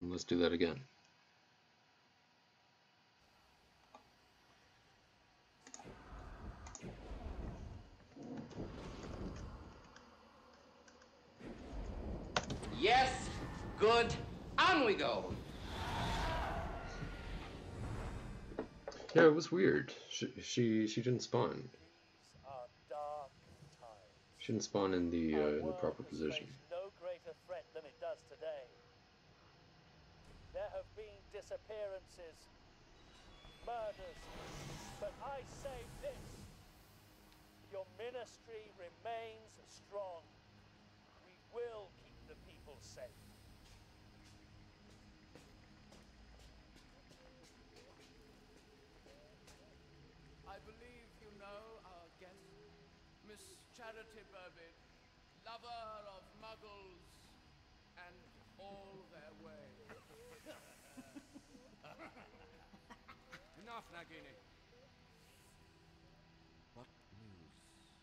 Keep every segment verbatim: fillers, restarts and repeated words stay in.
Let's do that again. Yes, good, on we go. Yeah, it was weird. She she, she didn't spawn. She didn't spawn in the uh, in the proper position. No greater threat than it does today. There have been disappearances, murders, but I say this: your ministry remains strong. We will keep the people safe. I believe you know our guest, Miss Charity Burbage, lover of muggles and all their ways. Enough, Nagini. What news?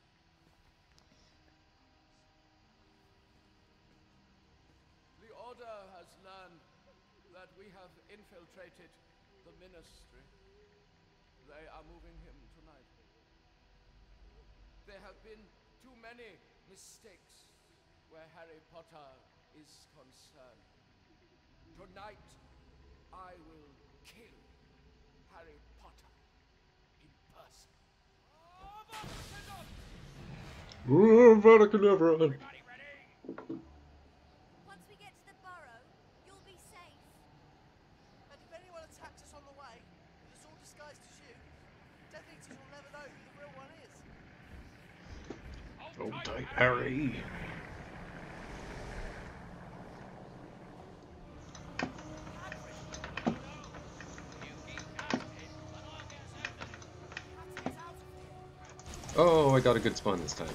The Order has learned that we have infiltrated the Ministry. They are moving him tonight. There have been too many mistakes where Harry Potter is concerned. Tonight, I will kill Harry Potter in person. Oh, Vatican never run. Once we get to the burrow, you'll be safe. And if anyone attacks us on the way, and it's all disguised as you, Death Eaters will never know who the real one is. Hold tight, Harry. Oh, I got a good spawn this time.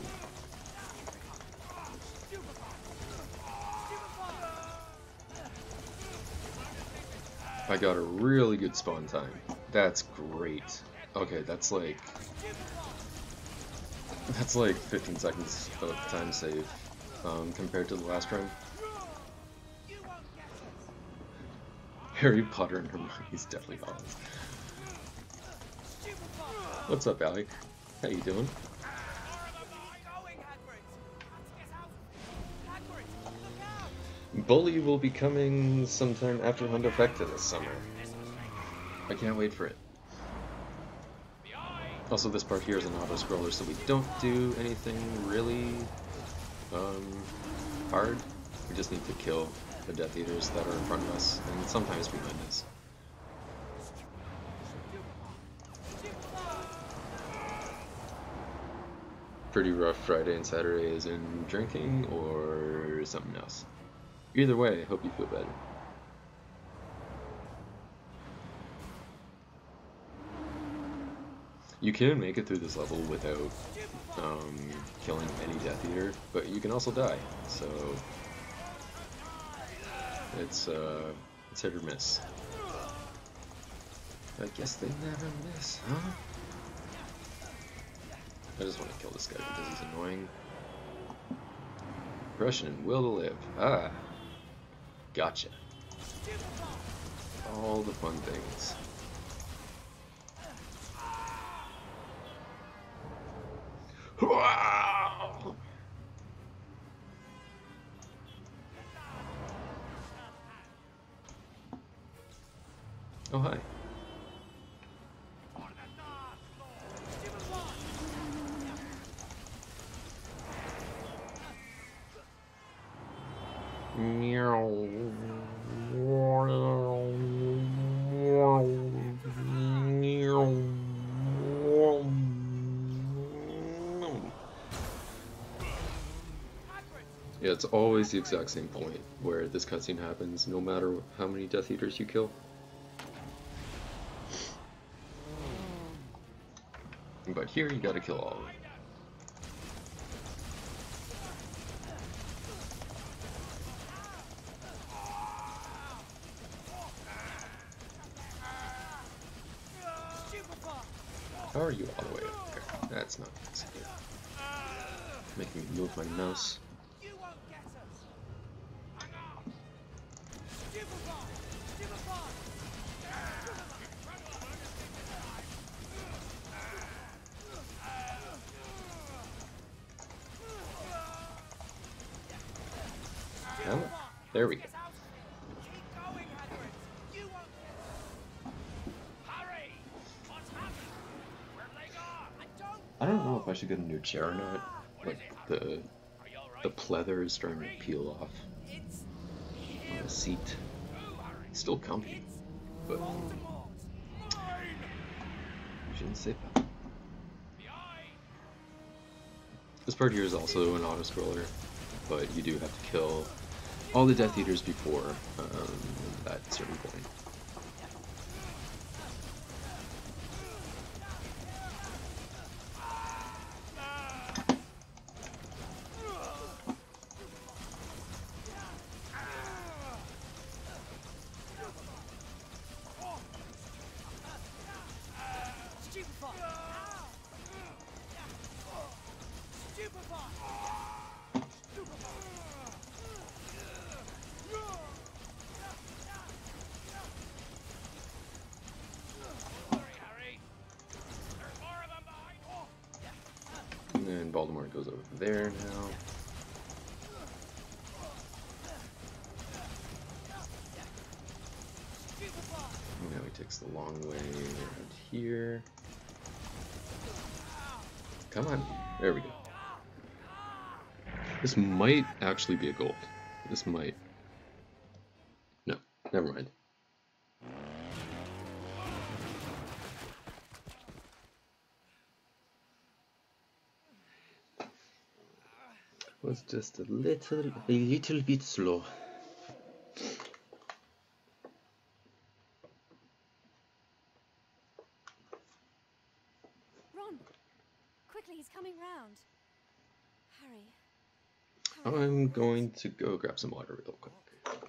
I got a really good spawn time. That's great. Okay, that's like... That's like fifteen seconds of time save um, compared to the last run. Harry Potter and Hermione's Deathly Hallows. What's up, Allie? How you doing? Bully will be coming sometime after Hunt Effecta this summer. I can't wait for it. Also, this part here is an auto-scroller, so we don't do anything really um, hard. We just need to kill the Death Eaters that are in front of us, and sometimes behind us. Pretty rough Friday and Saturday as in drinking or something else. Either way, I hope you feel better. You can make it through this level without um, killing any Death Eater, but you can also die, so it's uh, it's hit or miss. I guess they never miss, huh? I just want to kill this guy because he's annoying. Depression and will to live. Ah, gotcha. All the fun things. Oh, hi. Yeah, it's always the exact same point where this cutscene happens, no matter how many Death Eaters you kill. But here you gotta kill all of them. How are you all the way up there? That's not easy. Making me move my mouse. You won't get us. Hang on. Stupefy! Oh, there we go. I don't know if I should get a new chair or not. Like, the the pleather is starting to peel off on the seat. It's still comfy, but I shouldn't say that. This part here is also an auto-scroller, but you do have to kill all the Death Eaters before um, that certain point. And Voldemort goes over there now. And now he takes the long way around here. Come on, there we go. This might actually be a gold. This might. No, never mind. Was just a little, a little bit slow. Ron, quickly, he's coming round. Harry. I'm going to go grab some water real quick.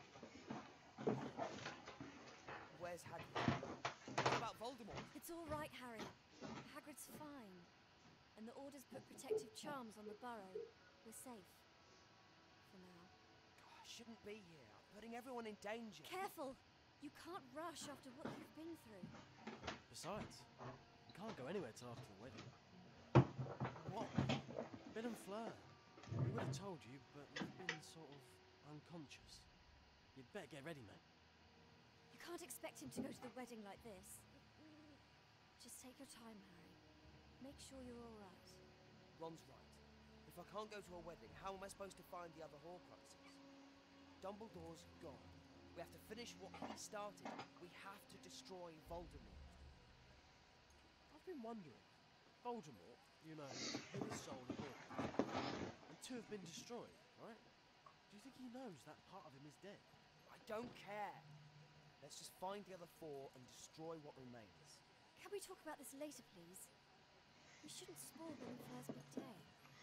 Where's Hagrid? What about Voldemort? It's all right, Harry. Hagrid's fine. And the Order's put protective charms on the burrow. We're safe. For now. God, I shouldn't be here. I'm putting everyone in danger. Careful! You can't rush after what you've been through. Besides, we can't go anywhere till after the wedding. What? Bill and Fleur. We would have told you, but we've been sort of unconscious. You'd better get ready, mate. You can't expect him to go to the wedding like this. Just take your time, Harry. Make sure you're all right. Ron's right. If I can't go to a wedding, how am I supposed to find the other Horcruxes? Dumbledore's gone. We have to finish what he started. We have to destroy Voldemort. I've been wondering. Voldemort, you know, hid his soul a bit. And two have been destroyed, right? Do you think he knows that part of him is dead? I don't care. Let's just find the other four and destroy what remains. Can we talk about this later, please? We shouldn't spoil Bill and Fleur's big day.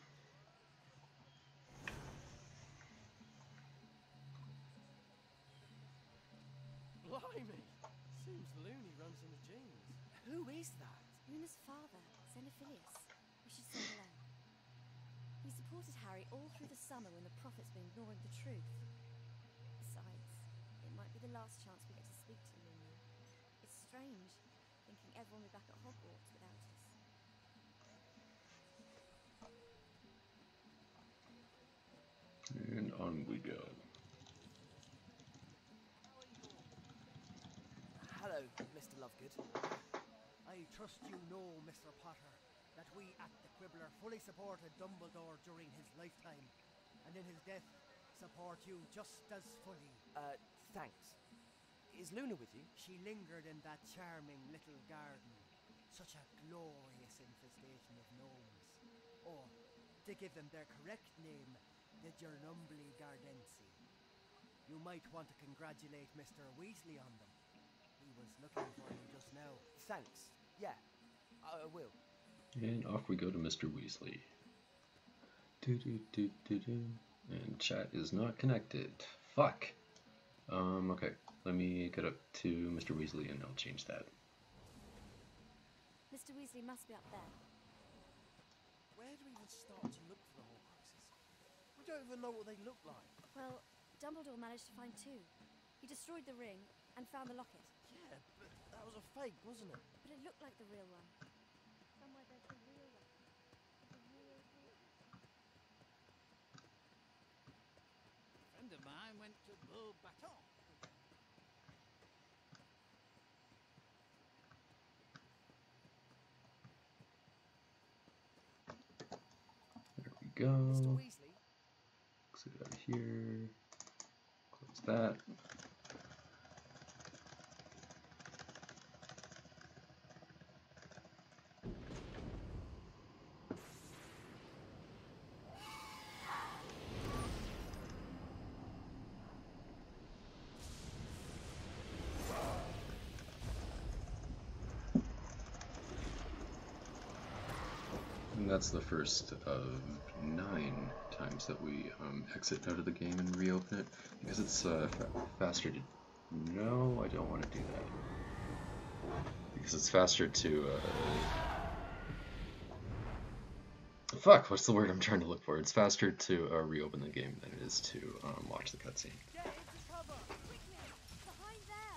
Blimey! Seems Looney runs in the genes. Who is that? Luna's father, Xenophilius. We should say hello. He supported Harry all through the summer when the Prophet's been ignoring the truth. Besides, it might be the last chance we get to speak to Luna. It's strange, thinking everyone will be back at Hogwarts without us. And on we go. Hello, Mister Lovegood. I trust you know, Mister Potter, that we at the Quibbler fully supported Dumbledore during his lifetime, and in his death support you just as fully. Uh, thanks. Is Luna with you? She lingered in that charming little garden. Such a glorious infestation of gnomes. Or, to give them their correct name, the Gernumbli Gardensi. You might want to congratulate Mister Weasley on them. He was looking for you just now. Thanks. Yeah, I will. And off we go to Mister Weasley. Do do do do do. And chat is not connected. Fuck. Um. Okay. Let me get up to Mister Weasley and I'll change that. Mister Weasley must be up there. Where do we even start to look for the Horcruxes? We don't even know what they look like. Well, Dumbledore managed to find two. He destroyed the ring, And found the locket. Yeah, but that was a fake, wasn't it? But it looked like the real one. Somewhere there's the real locket. The real, real... A friend of mine went to Beau Baton. There we go. Mister Weasley? Exit out of here. Close that. And that's the first of nine times that we um, exit out of the game and reopen it, because it's uh, fa faster to... No, I don't want to do that. Because it's faster to... Uh... Fuck, what's the word I'm trying to look for? It's faster to uh, reopen the game than it is to um, watch the cutscene. Get into cover! Quickly! Behind there!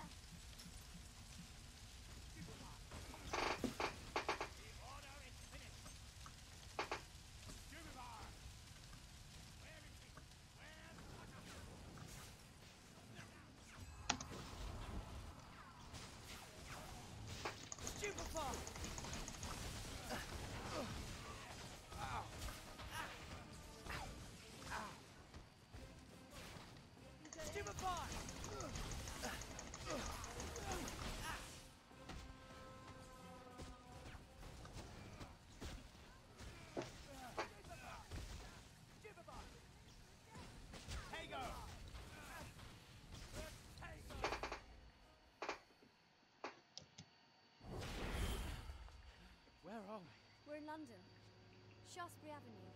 Where are we? We're in London. Shaftesbury Avenue.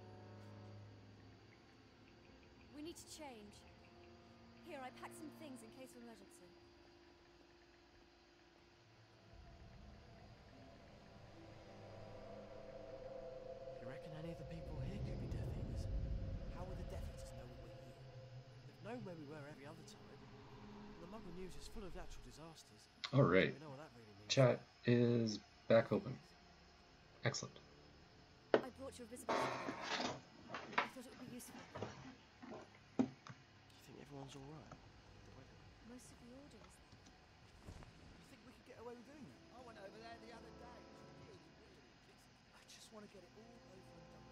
We need to change. Here, I packed some things in case of emergency. You reckon any of the people here could be Death Eaters? How will the Death Eaters know we're here? They've known where we were every other time. And the Muggle news is full of natural disasters. Alright, We know what that really means. chat is back open. Excellent. I brought you a visibility. I thought it would be useful. Do you think everyone's alright? Most of the order is there. You think we could get away with doing that? I went over there the other day. I just want to get it all over and done with.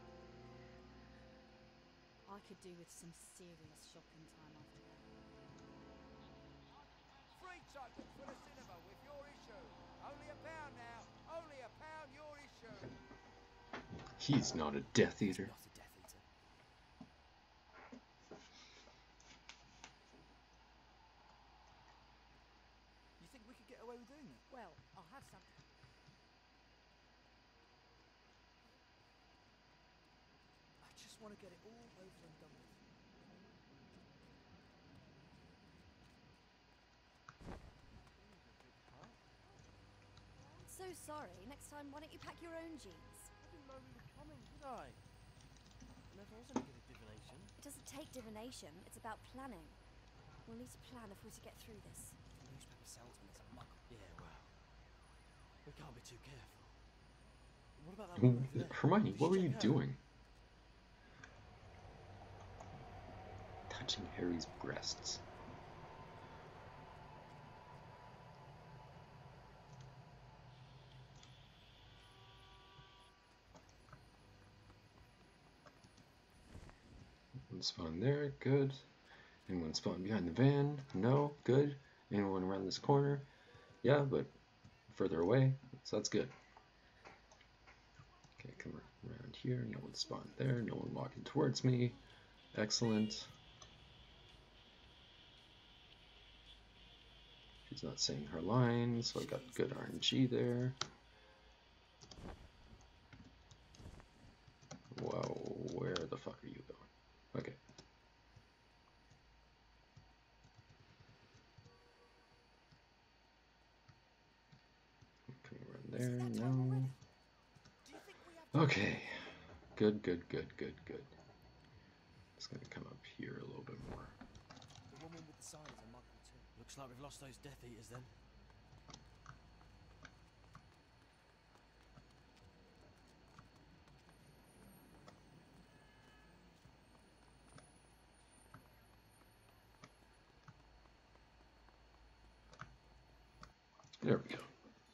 I could do with some serious shopping time after that. Free tickets for the cinema with your issue. Only a pound now. Only a pound your issue. He's not a Death Eater. Not a Death Eater. You think we could get away with doing that? Well, I'll have something. I just want to get it all over and done with. So sorry. Next time, why don't you pack your own jeans? I didn't know we were coming, did I? Never was any good at divination. It doesn't take divination. It's about planning. We'll need to plan if we're to get through this. The newspaper salesman is a muggle. Yeah, well, we can't be too careful. What about that woman over there? Hermione, Did what were check you her? doing? Touching Harry's breasts. Anyone spawn there? Good. Anyone spawn behind the van? No? Good. Anyone around this corner? Yeah, but further away, so that's good. Okay, come around here. No one spawned there. No one walking towards me. Excellent. She's not saying her line, so I got good R N G there. Whoa, where the fuck are you going? Okay. Coming around there, no. Okay. Good, good, good, good, good. It's gonna come up here a little bit more. The woman with the sign is a muggle too. Looks like we've lost those Death Eaters then. There we go.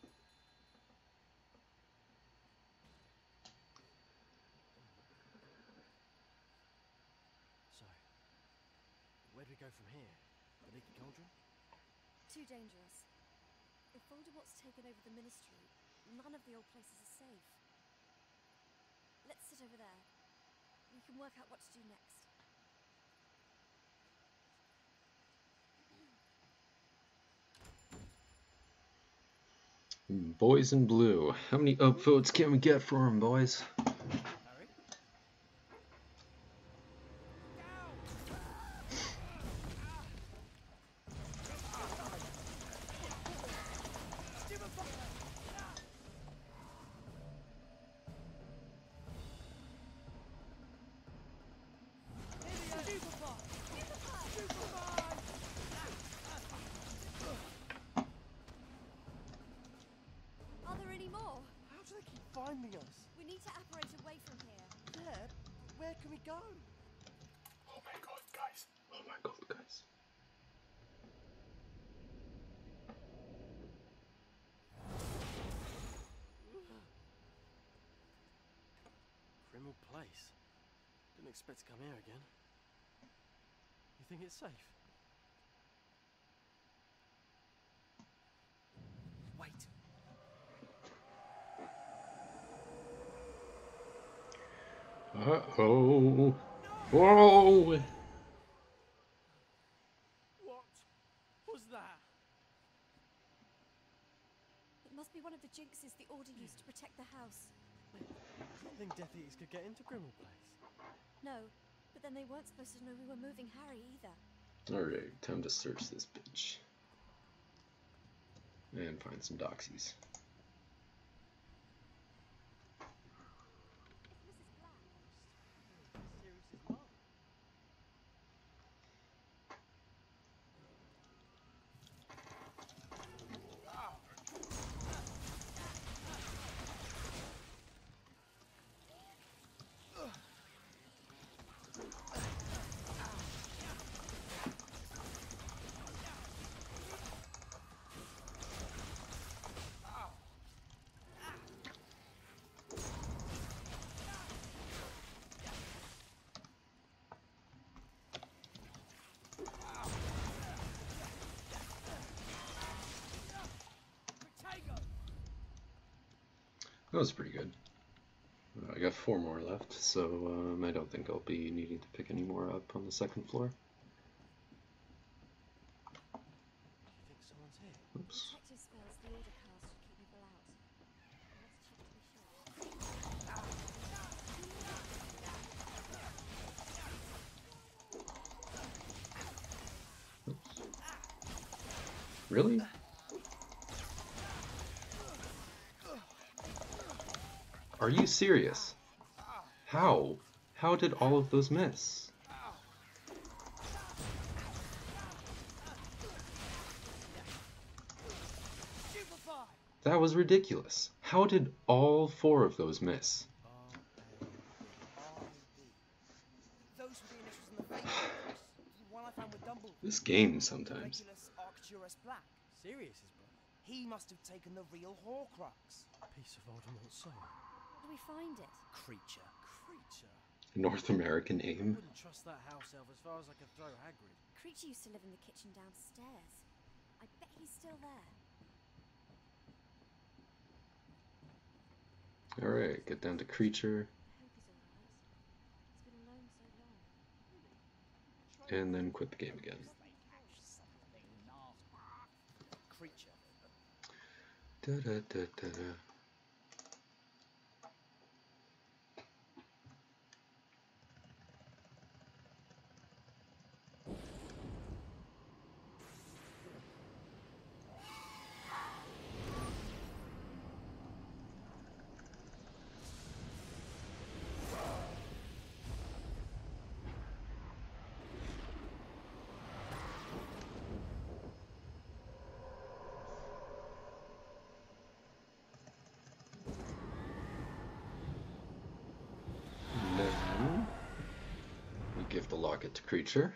So, where do we go from here? The Leaky Cauldron? Too dangerous. If Voldemort's taken over the Ministry, none of the old places are safe. Let's sit over there. We can work out what to do next. Boys in blue. How many upvotes can we get for him, boys? Harry? Are there any more? How do they keep finding us? We need to apparate away from here. Yeah, where can we go? Oh my god, guys. Oh my god, guys. Criminal place. Didn't expect to come here again. You think it's safe? Wait. Uh-oh. Whoa! What was that? It must be one of the jinxes the Order used to protect the house. I didn't think Death Eaters could get into Grimmauld Place. No, but then they weren't supposed to know we were moving Harry either. Alright, time to search this bitch. And find some doxies. Missus Black. Sirius's mum. That was pretty good. Uh, I got four more left, so um, I don't think I'll be needing to pick any more up on the second floor. Do you think someone's here? Oops. Detective spells the Order cast should keep people out. Let's check to be sure. Oops. Really? Are you serious? How? How did all of those miss? That was ridiculous. How did all four of those miss? Those were the initials in the fake books. The one I found with Dumbledore. This game sometimes. Regulus Arcturus Black. Sirius's brother? He must have taken the real Horcrux. Piece of Voldemort's soul. How do we find it? Creature. Creature? North American I aim. wouldn't trust that house elf as far as I could throw Hagrid. Creature used to live in the kitchen downstairs. I bet he's still there. Alright, get down to creature, I hope he's alright. He's been alone so long. and then quit the game again. Creature. Da da da da da. the locket creature.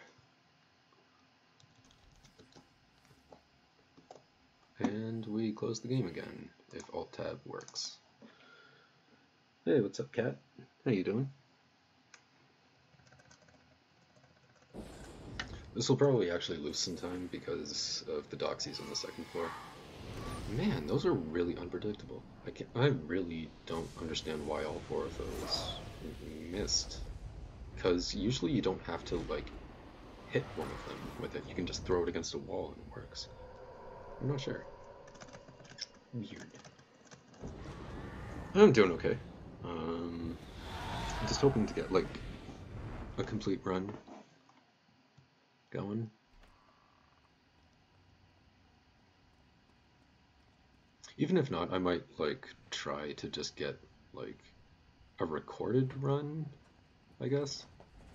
And we close the game again, if Alt-Tab works. Hey, what's up, cat? How you doing? This will probably actually lose some time because of the doxies on the second floor. Man, those are really unpredictable. I can't, I really don't understand why all four of those missed. Because usually you don't have to, like, hit one of them with it. You can just throw it against a wall and it works. I'm not sure. Weird. I'm doing okay. Um, I'm just hoping to get, like, a complete run going. Even if not, I might, like, try to just get, like, a recorded run, I guess.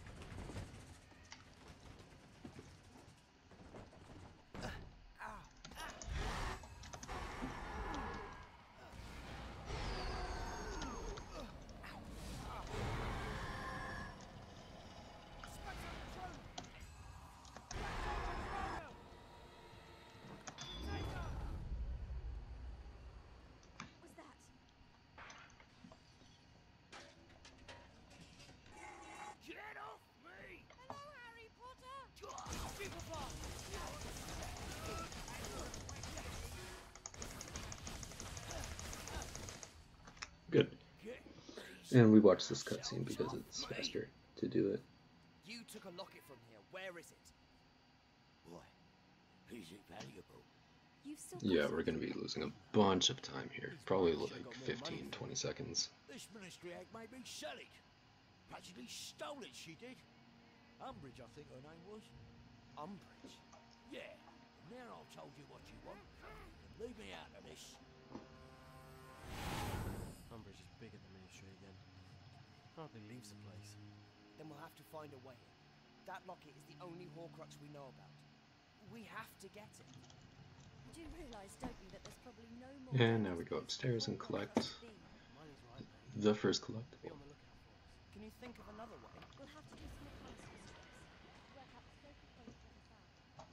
Good. And we watch this cutscene because it's faster to do it. You took a locket from here. Where is it? Boy, is it valuable? You've still Yeah, we're going to be losing a bunch of time here. Probably like fifteen, twenty seconds. This ministry act made me sell it. Practically stole it, she did. Umbridge, I think her name was. Umbridge? Yeah. Now I've told you what you want. Leave me out of this. Umbridge is big at the ministry again. Hardly leaves the place. Then we'll have to find a way in. That locket is the only Horcrux we know about. We have to get it. You do realise, don't you, that there's probably no more... And now we go upstairs and collect the first collectible. Can you think of another way? We'll have to do some reconnaissance checks. Work out the scope of what it's found.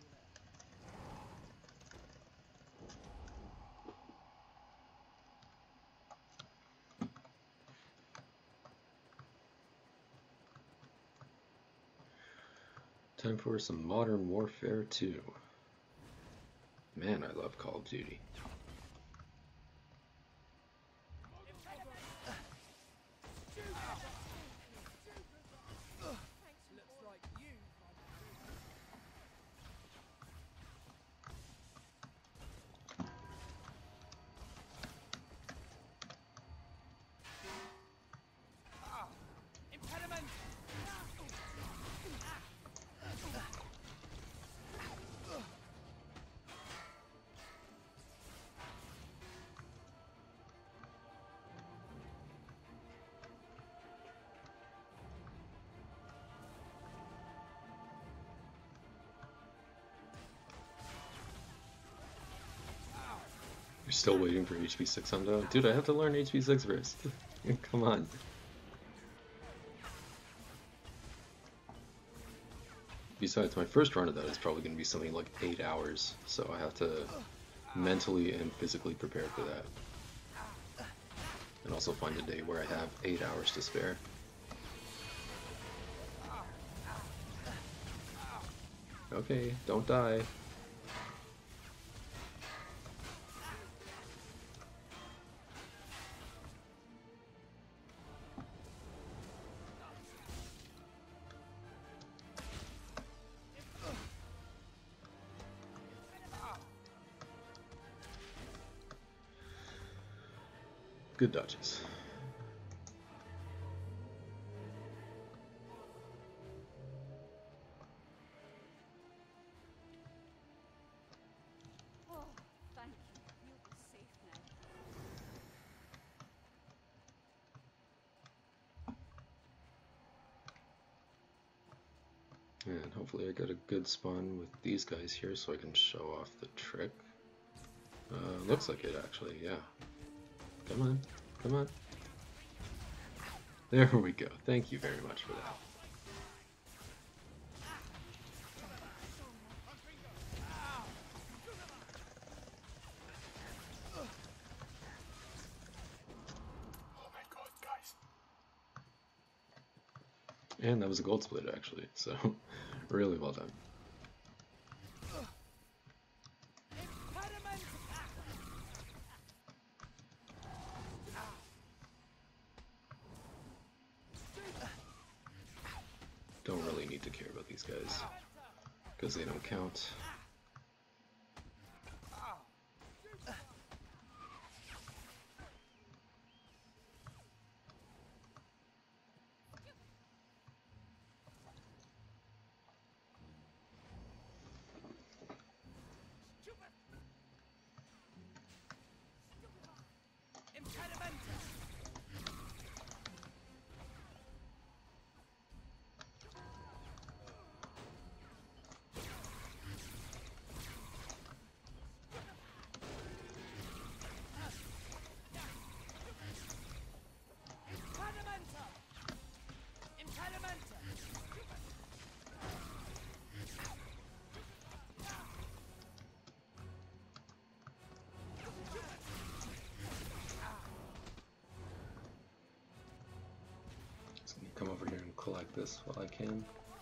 Time for some Modern Warfare two. Man, I love Call of Duty. You're still waiting for H P six Hundo? Dude, I have to learn H P six first. Come on. Besides, my first run of that is probably going to be something like eight hours, so I have to mentally and physically prepare for that. And also find a day where I have eight hours to spare. Okay, don't die. Good dodges. Oh, thank you. You'll be safe now. And hopefully I get a good spawn with these guys here so I can show off the trick. Uh, looks like it actually, yeah. Come on, come on. There we go. Thank you very much for that. And that was a gold split, actually, so really well done. Don't really need to care about these guys, because they don't count. Come over here and collect this while I can.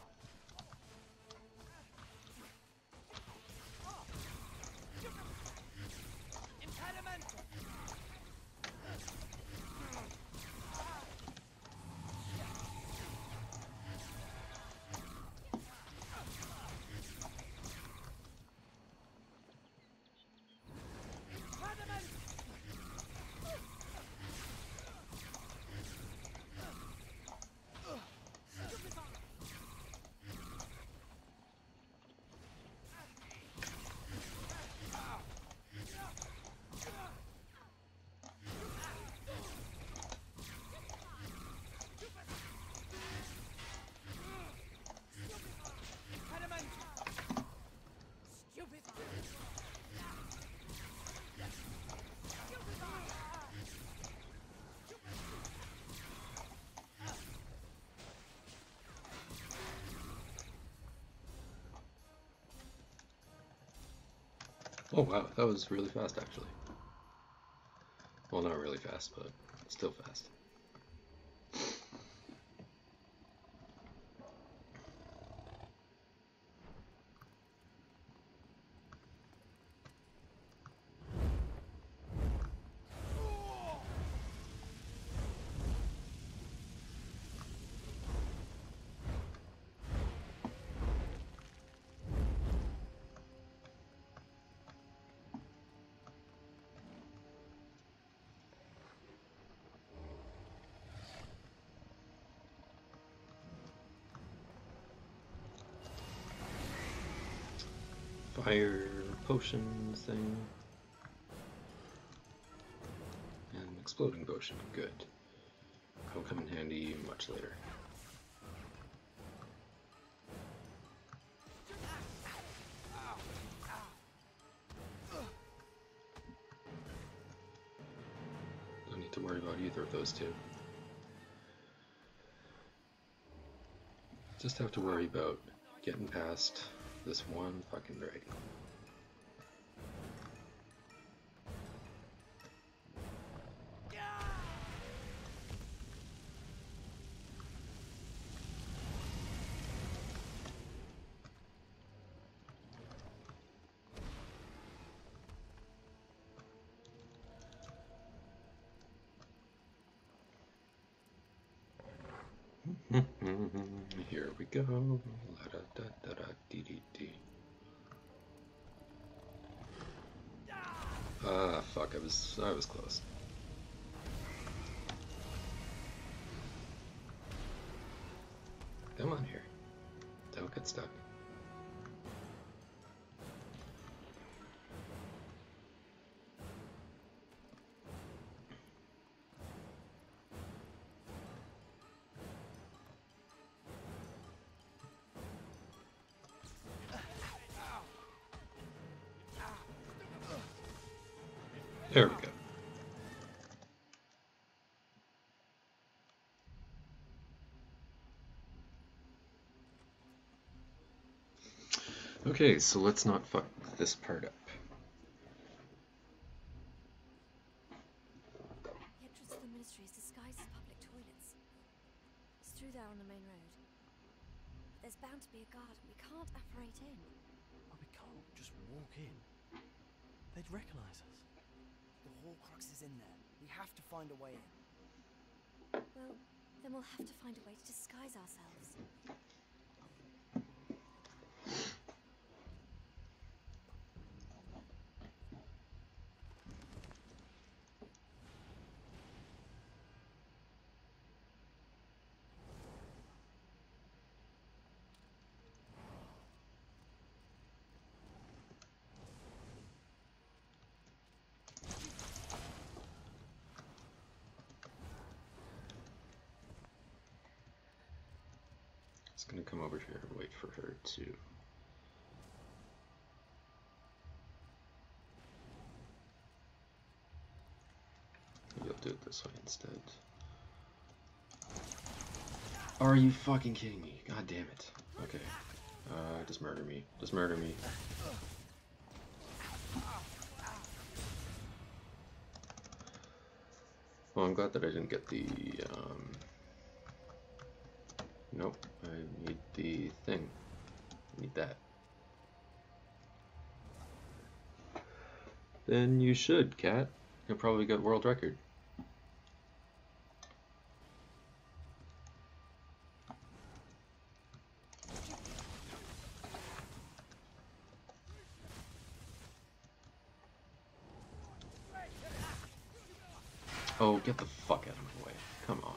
Oh wow, that was really fast actually. Well, not really fast, but still fast. Fire potion thing. And exploding potion, good. That'll come in handy much later. Don't need to worry about either of those two. Just have to worry about getting past this one fucking dragon. Here we go. La da da da da dee dee dee. Ah, fuck! I was I was close. Come on here. Don't get stuck. There we go. Okay, so let's not fuck this part up. The entrance to the ministry is disguised as public toilets. It's through there on the main road. there's bound to be a guard. We can't apparate in. But we can't just walk in. They'd recognise us. The Horcrux is in there. We have to find a way in. Well, then we'll have to find a way to disguise ourselves. It's gonna come over here and wait for her to. Maybe I'll do it this way instead. Are you fucking kidding me? God damn it. Okay. Uh, just murder me. Just murder me. Well, I'm glad that I didn't get the, um... Nope, I need the thing. I need that. Then you should, cat. You'll probably get world record. Oh, get the fuck out of my way. Come on.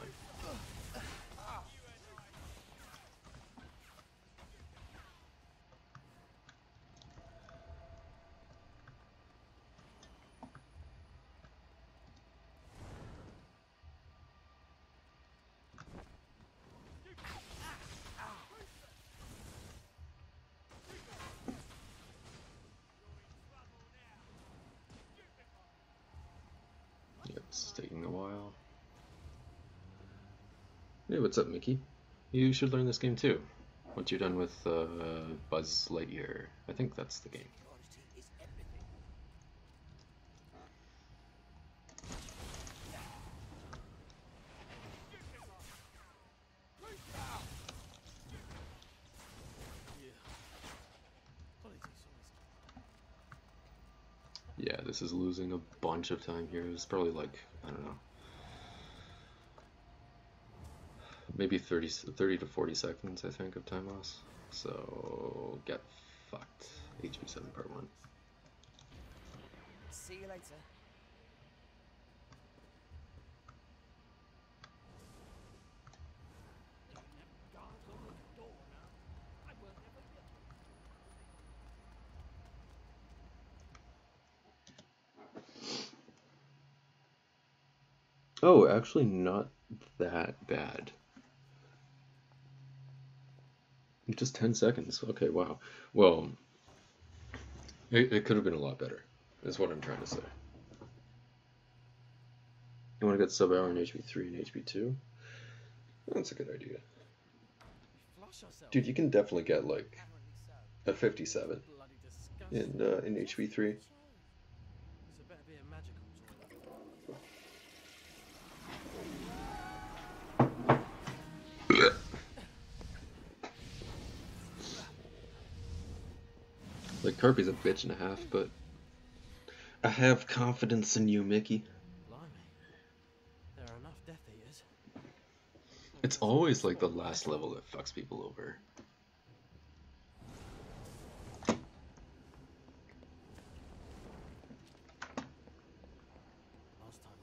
It's taking a while. Hey, what's up, Mickey? You should learn this game too. Once you're done with uh, Buzz Lightyear, I think that's the game. Yeah, this is losing a bunch of time here. It's probably like, I don't know, maybe thirty, thirty to forty seconds, I think, of time loss. So, get fucked. H B seven part one. See you later. Oh, actually not that bad. Just ten seconds. Okay, wow. Well, it, it could have been a lot better, is what I'm trying to say. You want to get sub hour in H B three and H B two? That's a good idea. Dude, you can definitely get like a fifty-seven in, uh, in H B three. Like, Kirby's a bitch and a half, but I have confidence in you, Mickey. There are enough Death Eaters. It's always like the last level that fucks people over. Last time.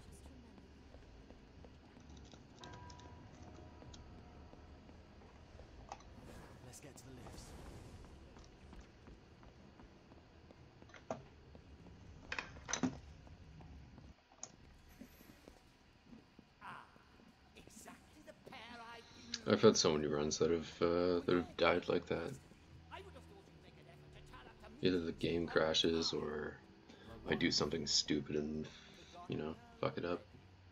Let's get to the lifts. I've had so many runs that have uh, that have died like that. Either the game crashes or I do something stupid and, you know, fuck it up.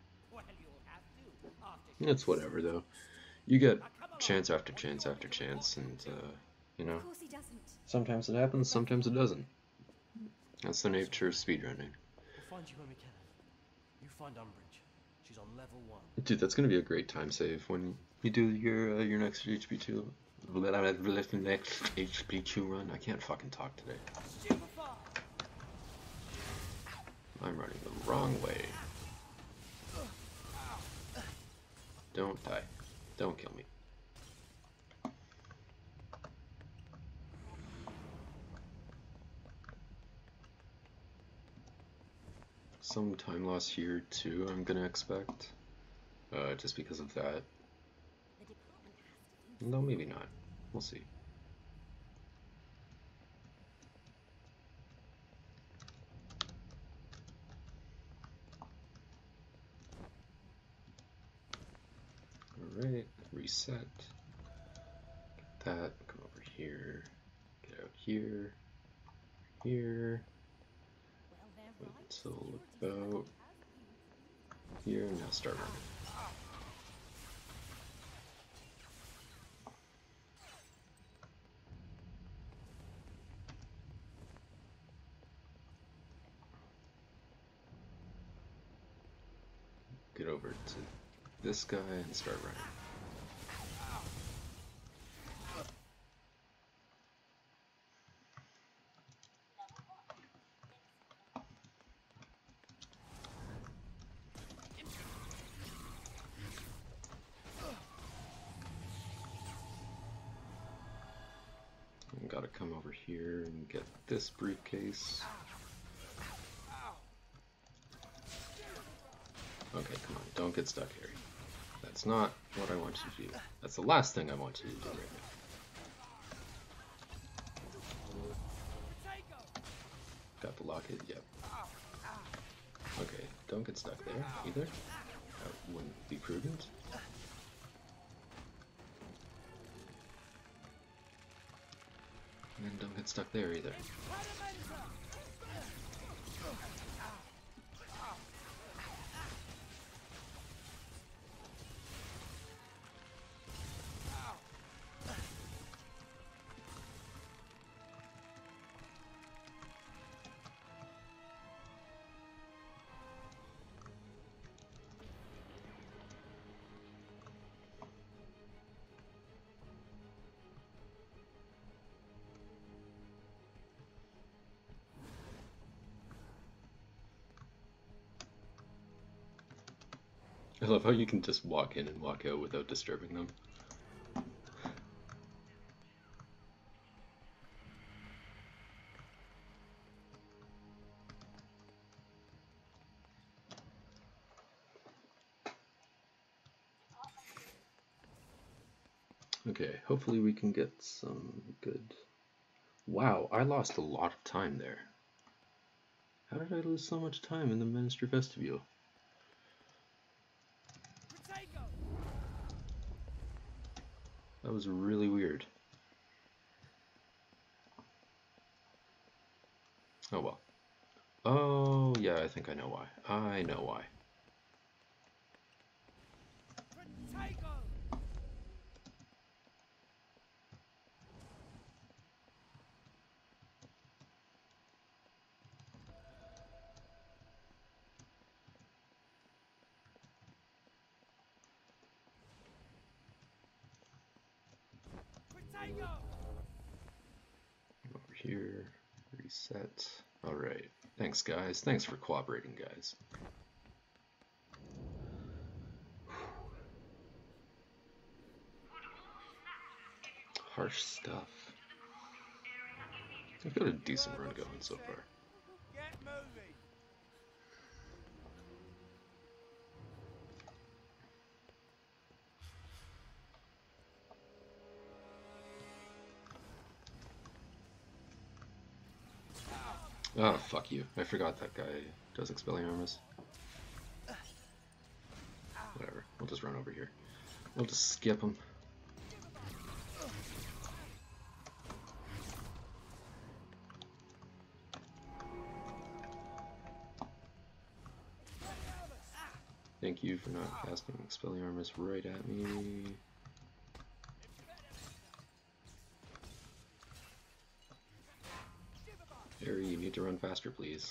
It's whatever though. You get chance after chance after chance, and uh, you know, sometimes it happens, sometimes it doesn't. That's the nature of speedrunning. We'll find you when we can. You find Umbridge. She's on level one. Dude, that's gonna be a great time save when you do your uh, your next H B two Next H P two run. I can't fucking talk today. I'm running the wrong way. Don't die. Don't kill me. Some time loss here too, I'm gonna expect. Uh, just because of that. No, maybe not. We'll see. Alright, reset. Get that, come over here. Get out here. Here. Wait until about here, now start running. Get over to this guy and start running. I gotta come over here and get this briefcase. Okay, come on, don't get stuck, Harry. That's not what I want you to do. That's the last thing I want you to do right now. Got the locket, yep. Okay, don't get stuck there either. That wouldn't be prudent. And don't get stuck there either. I love how you can just walk in and walk out without disturbing them. Okay, hopefully we can get some good... Wow, I lost a lot of time there. How did I lose so much time in the Ministry Vestibule? That was really weird. Oh well. Oh, yeah, I think I know why. I know why. Over here, reset. Alright, thanks guys. Thanks for cooperating, guys. Harsh stuff. I've got a decent run going so far. Get moving. Oh, fuck you. I forgot that guy does Expelliarmus. Whatever. We'll just run over here. We'll just skip him. Thank you for not casting Expelliarmus right at me. Harry, you need to run faster, please.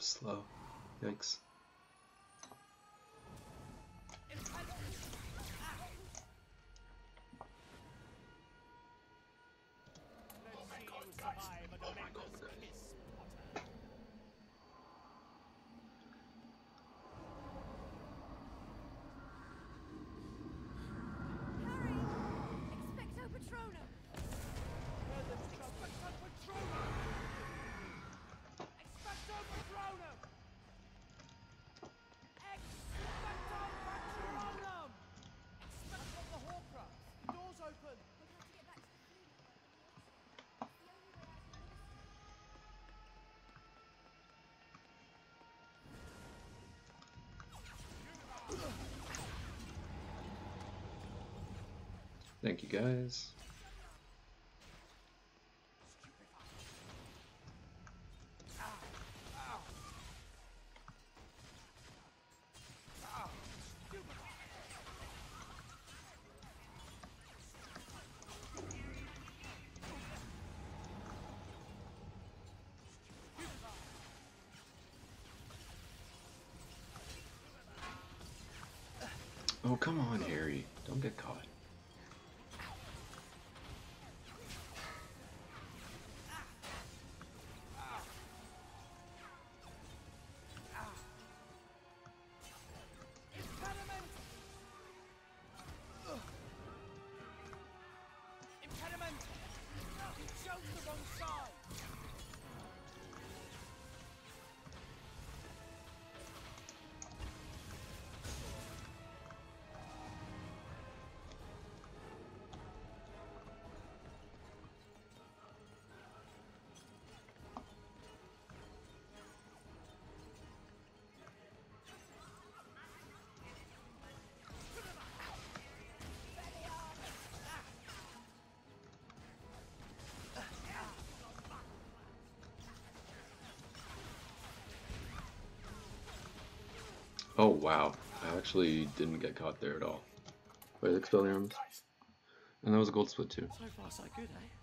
was slow. Yikes. Thank you guys. Oh, come on, Harry. Don't get caught. Oh wow, I actually didn't get caught there at all. Wait, Expelliarmus. And that was a gold split too. So far so good, eh?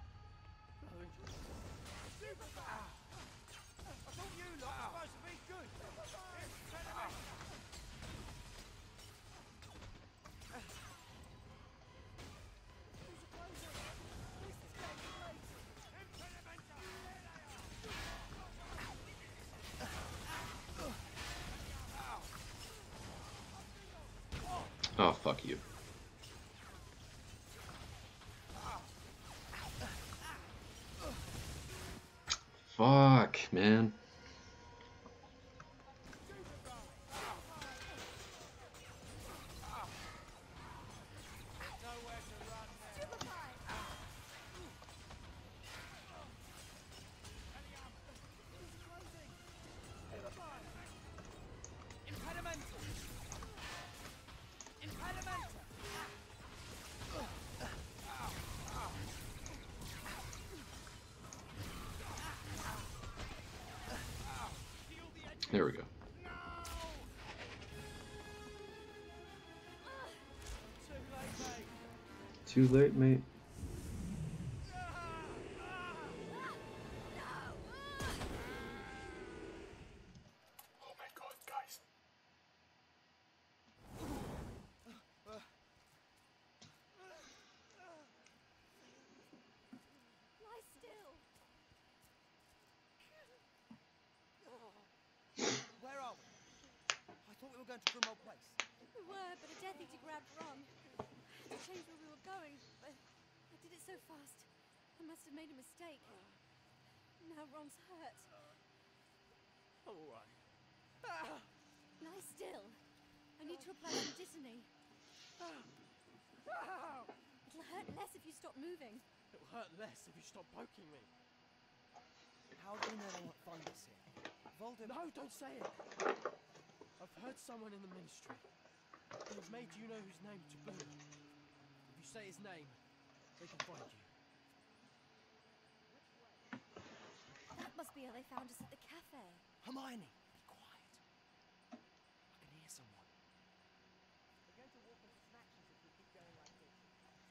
Oh, fuck you. Fuck, man. There we go. Too late, mate. Oh my god, guys. Lie still. Where are we? I thought we were going to Grimmauld Place. We were, but a Death Eater grabbed Ron. I had to change where we were going, but I did it so fast. I must have made a mistake. Now Ron's hurt. I'm alright. Lie still. I need to apply some Dittany. It'll hurt less if you stop moving. It'll hurt less if you stop poking me. How do we know they won't find us here? Voldemort. No, don't say it. I've heard someone in the Ministry. He's made you know whose name to boom. If you say his name, they can find you. That must be how they found us at the cafe. Hermione, be quiet. I can hear someone. We're going to walk into snatches if we keep going like this.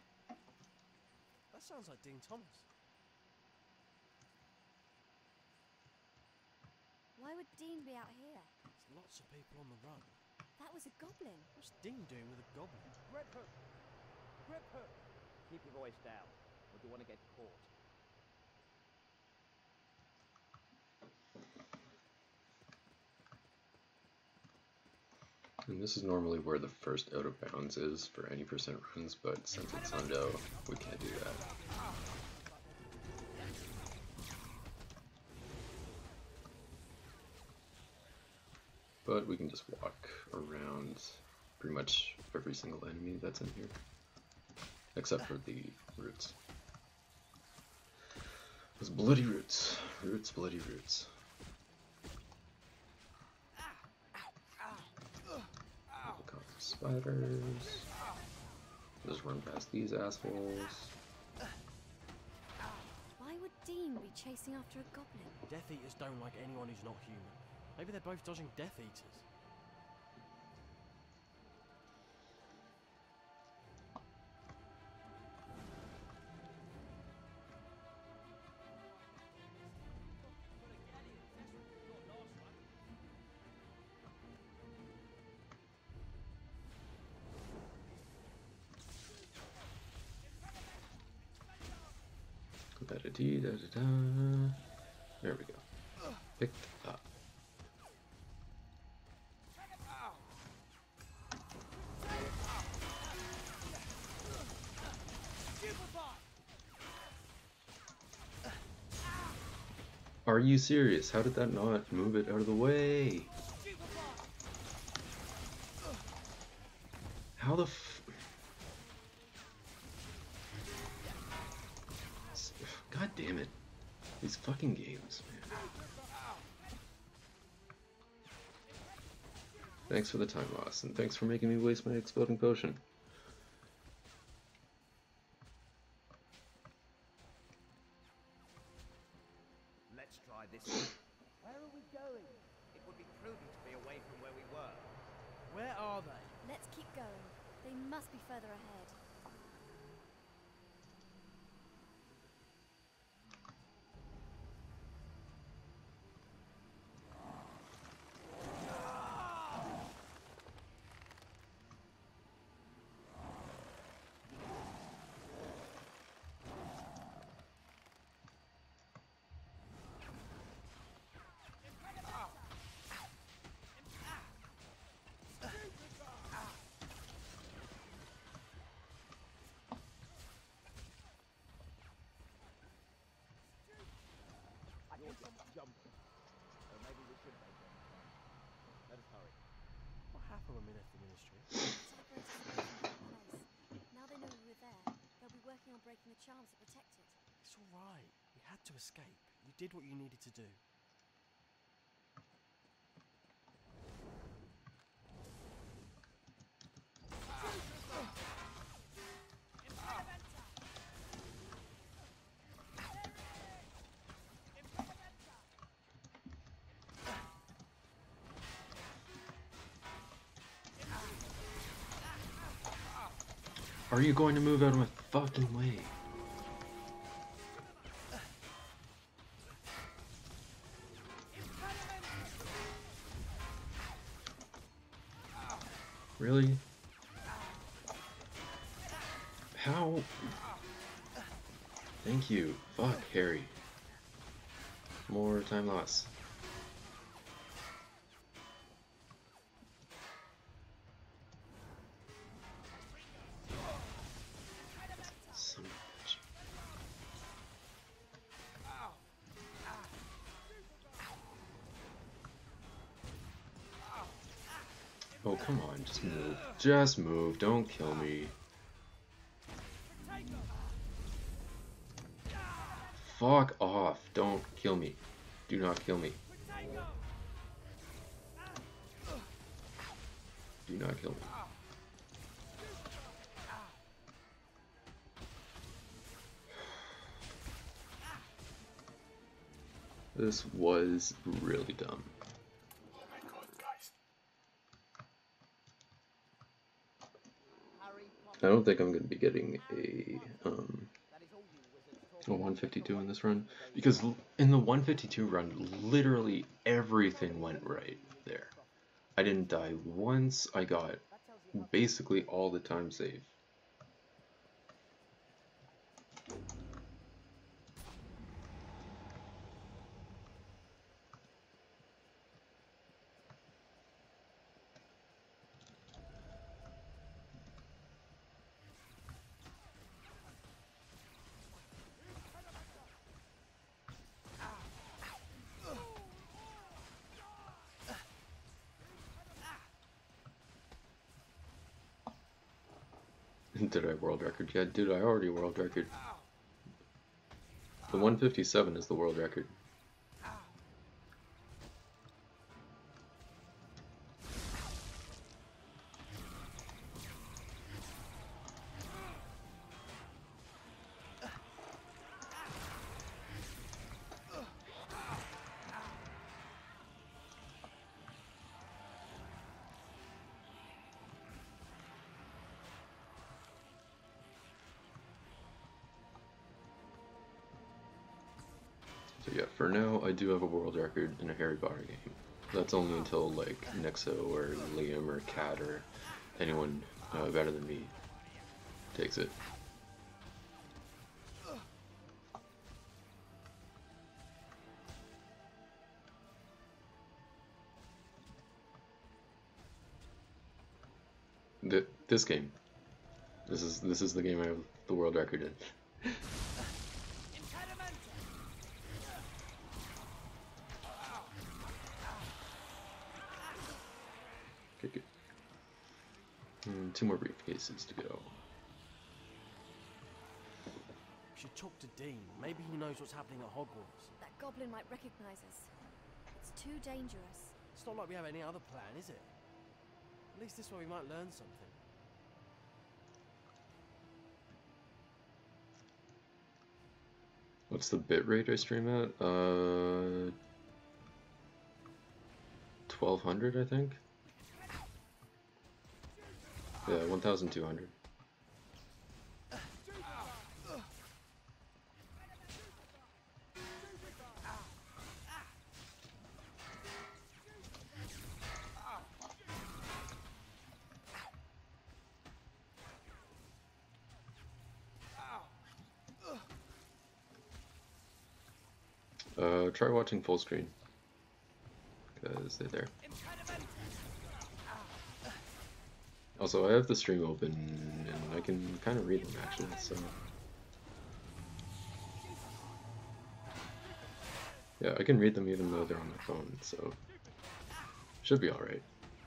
That sounds like Dean Thomas. Why would Dean be out here? There's lots of people on the run. That was a goblin. What's Dean doing with a goblin? Grip him! Grip him! Keep your voice down, or do you want to get caught? And this is normally where the first out of bounds is for any percent runs, but since it's Hundo, we can't do that. But we can just walk around pretty much every single enemy that's in here, except for the roots. Those bloody roots. Roots, bloody roots. Spiders. Just run past these assholes. Why would Dean be chasing after a goblin? Death Eaters don't like anyone who's not human. Maybe they're both dodging Death Eaters. Da da dee da da da. There we go. Picked up. Are you serious? How did that not move it out of the way? How the f- God damn it. These fucking games, man. Thanks for the time loss, and thanks for making me waste my exploding potion. Let's try this. Where are we going? It would be prudent to be away from where we were. Where are they? Let's keep going. They must be further ahead. Jump. Or maybe we should make it. Let us hurry. What happened when we left the ministry? Now they know we were there. They'll be working on breaking the charms that protect it. It's alright. We had to escape. You did what you needed to do. Are you going to move out of my fucking way? Really? How? Thank you. Fuck, Harry. More time loss. Son of a bitch. Oh, come on, just move. Just move, don't kill me. Fuck off, don't kill me. Do not kill me. Do not kill me. This was really dumb. Oh my god, guys. I don't think I'm going to be getting a um, a one fifty-two in this run, because in the one fifty-two run, literally everything went right there. I didn't die once. I got basically all the time saved. Did I world record? Yeah, dude, I already world record. The one fifty-seven is the world record. So yeah, for now, I do have a world record in a Harry Potter game. That's only until, like, Nexo or Liam or Kat or anyone uh, better than me takes it. Th this game. This is, this is the game I have the world record in. Okay, good. And two more briefcases to go. We should talk to Dean. Maybe he knows what's happening at Hogwarts. That goblin might recognize us. It's too dangerous. It's not like we have any other plan, is it? At least this way we might learn something. What's the bitrate I stream at? Uh, twelve hundred, I think. Yeah, one thousand two hundred. Uh, try watching full screen, because they're there. Also, I have the stream open, and I can kind of read them actually, so... Yeah, I can read them even though they're on my phone, so... Should be alright.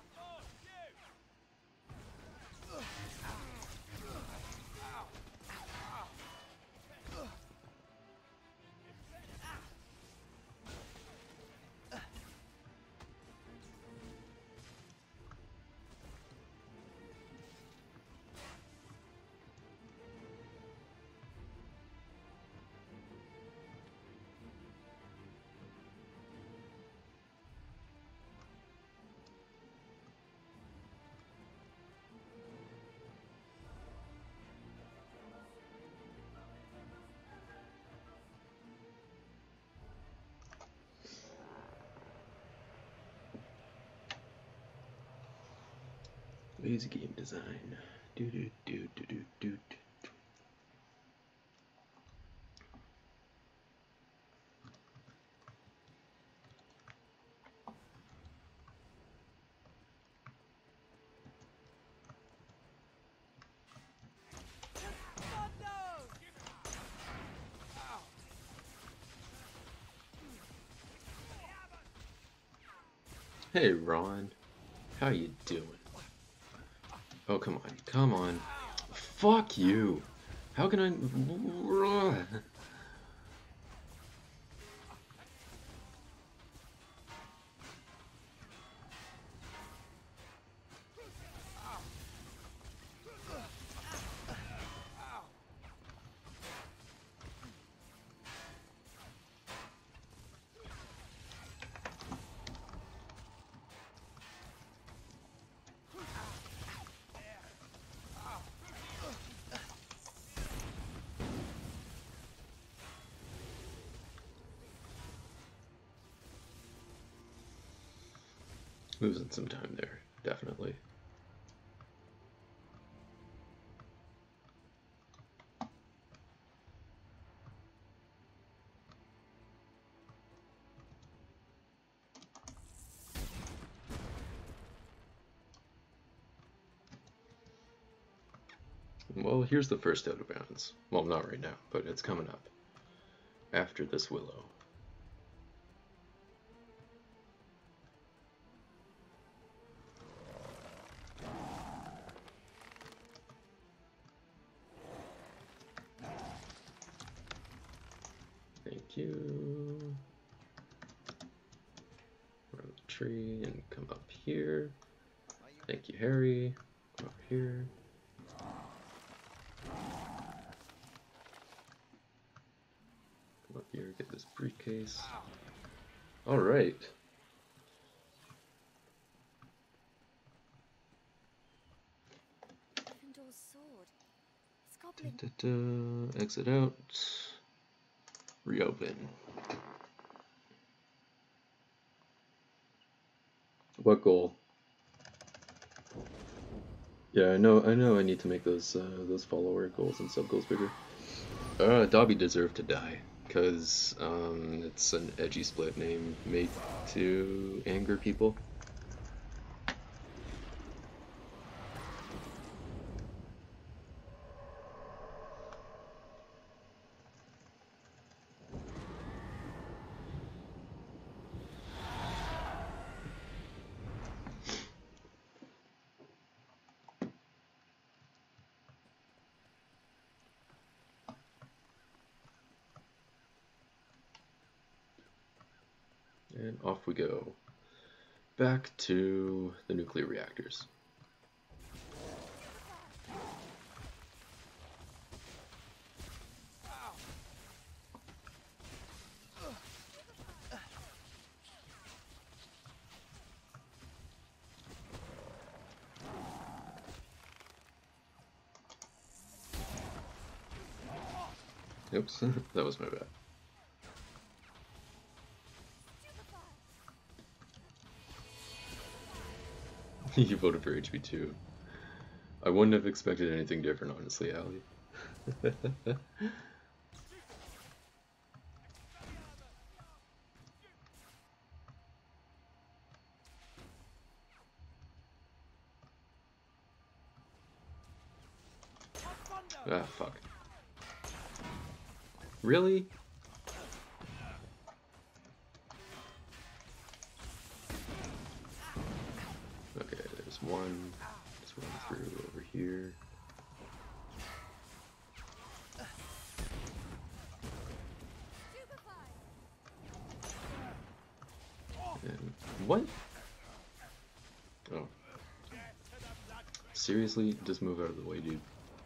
Lazy game design. Do do do do do do. Hey Ron, how you doing? Oh, come on, come on. Fuck you. How can I... Losing some time there, definitely. Well, here's the first out of bounds. Well, not right now, but it's coming up. After this willow. Thank you. Run the tree and come up here. Thank you, Harry. Come over here. Come up here, get this briefcase. Alright. Gryffindor's sword. It's goblin. Da, da, da. Exit out. Reopen. What goal? Yeah, I know. I know. I need to make those uh, those follower goals and sub goals bigger. Uh, Dobby deserved to die because um, it's an edgy split name made to anger people. And off we go. Back to the nuclear reactors. Oops, that was my bad. You voted for H B two. I wouldn't have expected anything different, honestly, Allie. Ah, fuck. Really? Okay, there's one. Let's run through over here. And what? Oh. Seriously? Just move out of the way, dude.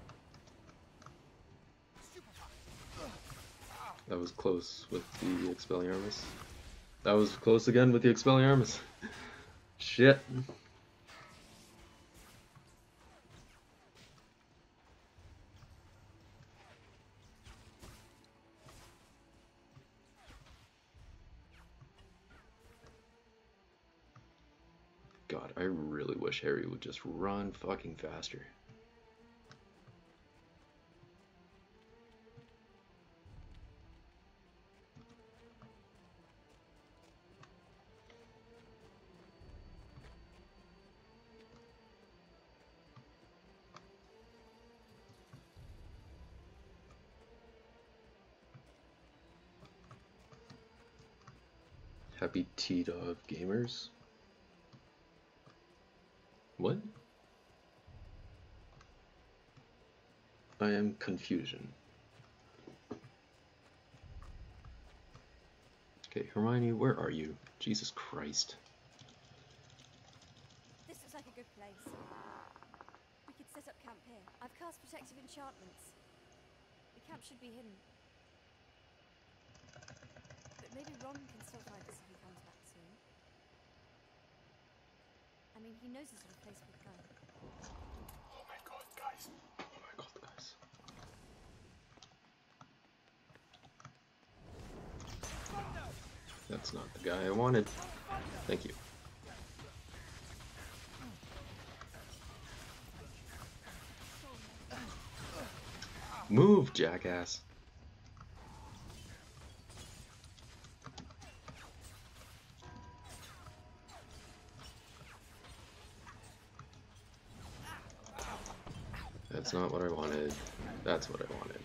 That was close with the Expelliarmus. That was close again with the Expelliarmus. Shit. God, I really wish Harry would just run fucking faster. Happy T-Dog Gamers. What? I am confusion. Okay, Hermione, where are you? Jesus Christ. This looks like a good place. We could set up camp here. I've cast protective enchantments. The camp should be hidden. But maybe Ron can still find us if he comes back soon. I mean, he knows the sort of place we'd go. Oh my god, guys. Oh my god, guys. That's not the guy I wanted. Thank you. Move, jackass. That's not what I wanted. That's what I wanted.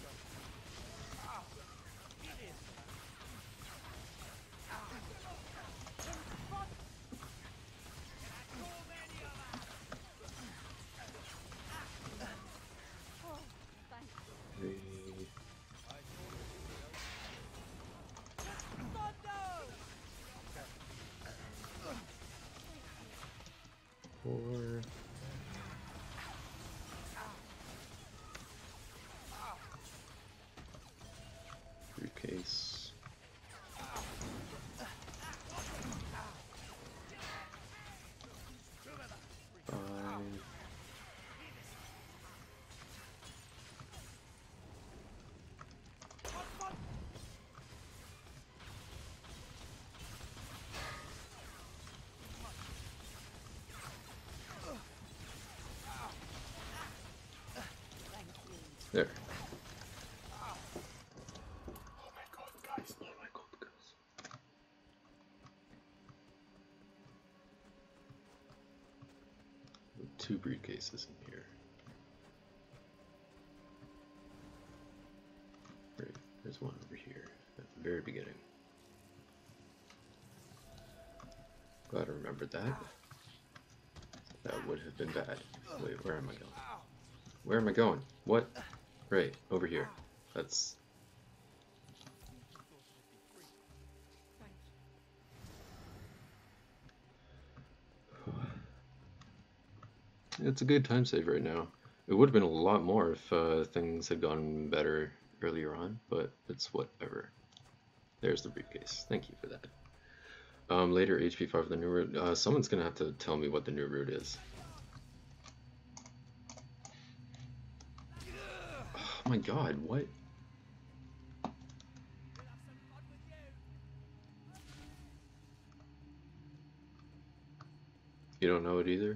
Three. Four. Briefcase. Five. There. Oh my god, guys. Oh my god, guys. Two briefcases in here. Right, there's one over here at the very beginning. Glad I remembered that. That would have been bad. Wait, where am I going? Where am I going? What? Right, over here. That's... It's a good time save right now. It would have been a lot more if uh, things had gone better earlier on, but it's whatever. There's the briefcase. Thank you for that. Um, later, H P five for the new route. Uh, someone's gonna have to tell me what the new route is. Oh my god, what? You don't know it either?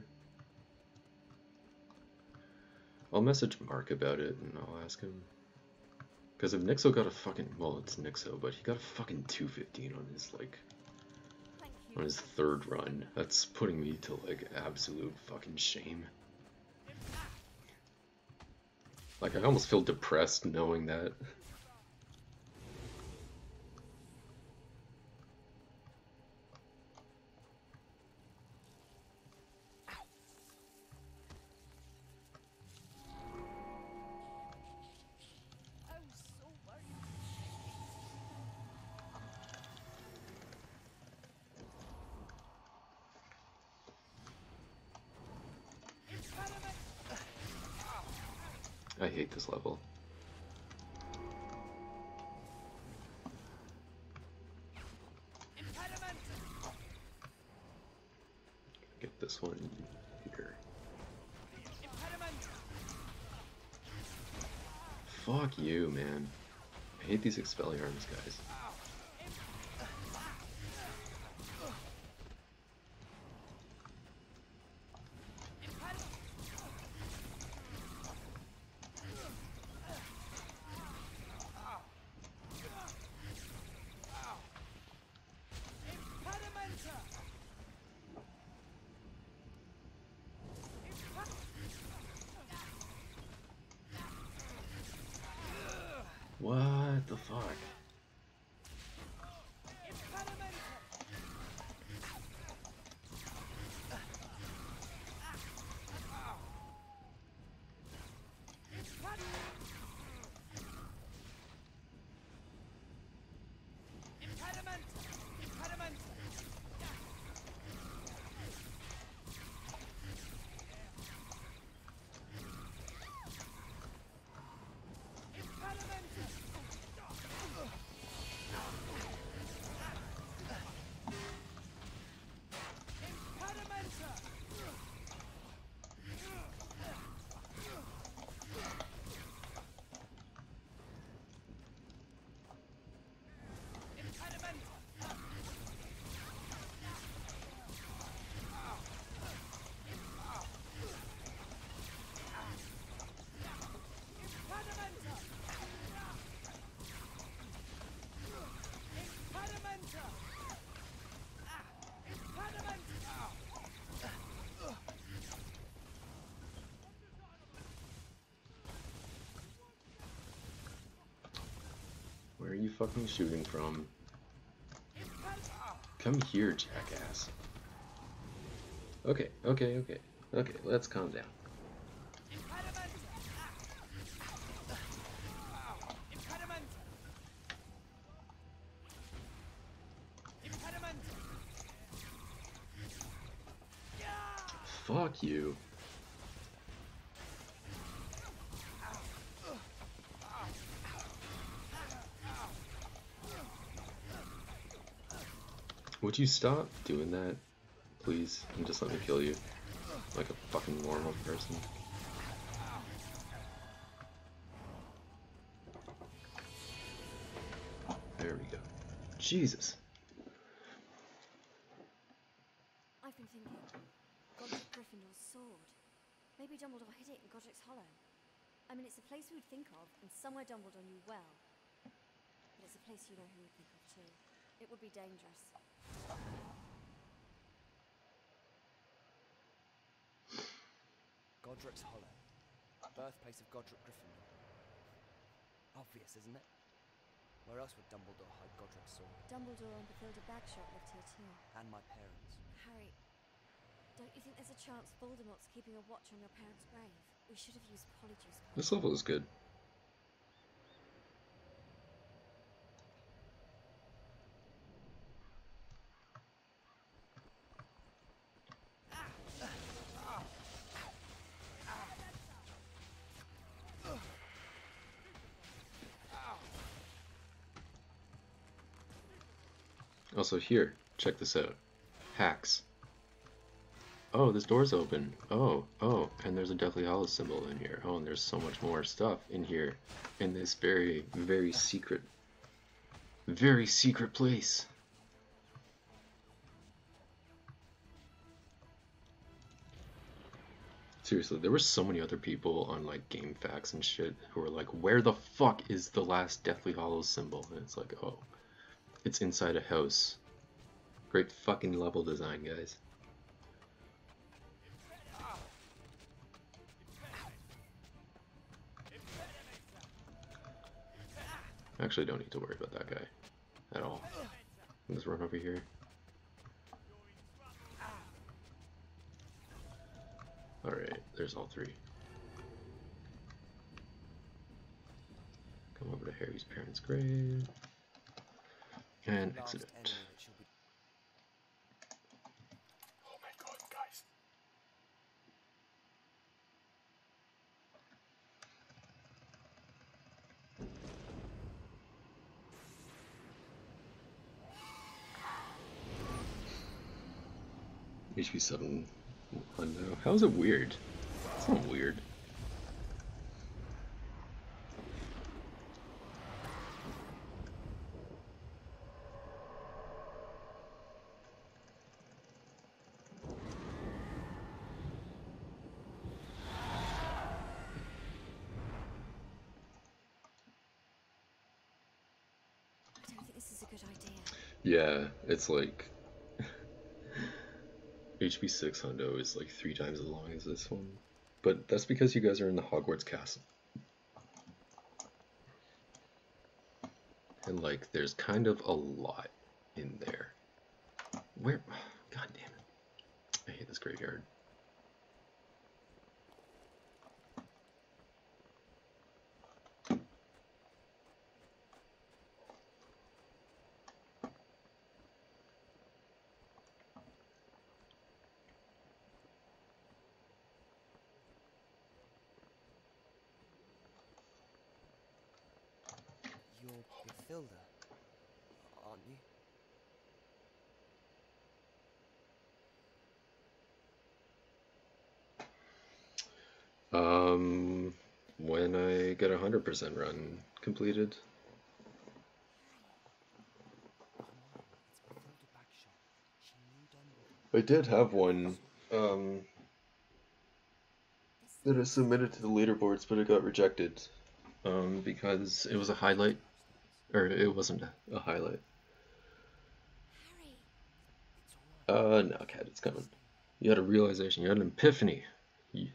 I'll message Mark about it and I'll ask him. Because if Nixo got a fucking, well, it's Nixo, but he got a fucking two fifteen on his, like, on his third run. That's putting me to, like, absolute fucking shame. Like, I almost feel depressed knowing that. I hate this level. Get this one here. Fuck you, man. I hate these Expelliarmus guys. What the fuck? you fucking shooting from? Come here, jackass. Okay, okay, okay. Okay, let's calm down. Fuck you. Would you stop doing that, please, and just let me kill you like a fucking normal person? There we go. Jesus. I've been thinking. Godric Gryffindor's sword. Maybe Dumbledore hid it in Godric's Hollow. I mean, it's a place we would think of, and somewhere Dumbledore knew well. But it's a place you know who would think of too. It would be dangerous. Godric's Hollow. Birthplace of Godric Gryffindor. Obvious, isn't it? Where else would Dumbledore hide Godric's sword? Dumbledore and Bathilda Bagshot lived here too. And my parents. Harry, don't you think there's a chance Voldemort's keeping a watch on your parents' grave? We should have used Polyjuice. This level is good. Also here, check this out. Hacks. Oh, this door's open. Oh, oh, and there's a Deathly Hallows symbol in here. Oh, and there's so much more stuff in here. In this very, very secret, very secret place. Seriously, there were so many other people on like game facts and shit who were like, where the fuck is the last Deathly Hallows symbol? And it's like, oh, it's inside a house. Great fucking level design, guys. Actually, don't need to worry about that guy at all. Let's run over here. Alright, there's all three. Come over to Harry's parents' grave. And exit it. Oh my god, guys. H P seven. Oh no. How is it weird? It's not weird. I don't think this is a good idea. Yeah, it's like H P six hundo is like three times as long as this one. But that's because you guys are in the Hogwarts castle. And like there's kind of a lot in there. Where? God damn it. I hate this graveyard. You're Bathilda, aren't you? Um, when I get a hundred percent run completed. I did have one um, that I submitted to the leaderboards, but it got rejected um, because it was a highlight, or it wasn't a highlight. Uh, no, Cat, it's coming. You had a realization, you had an epiphany. You...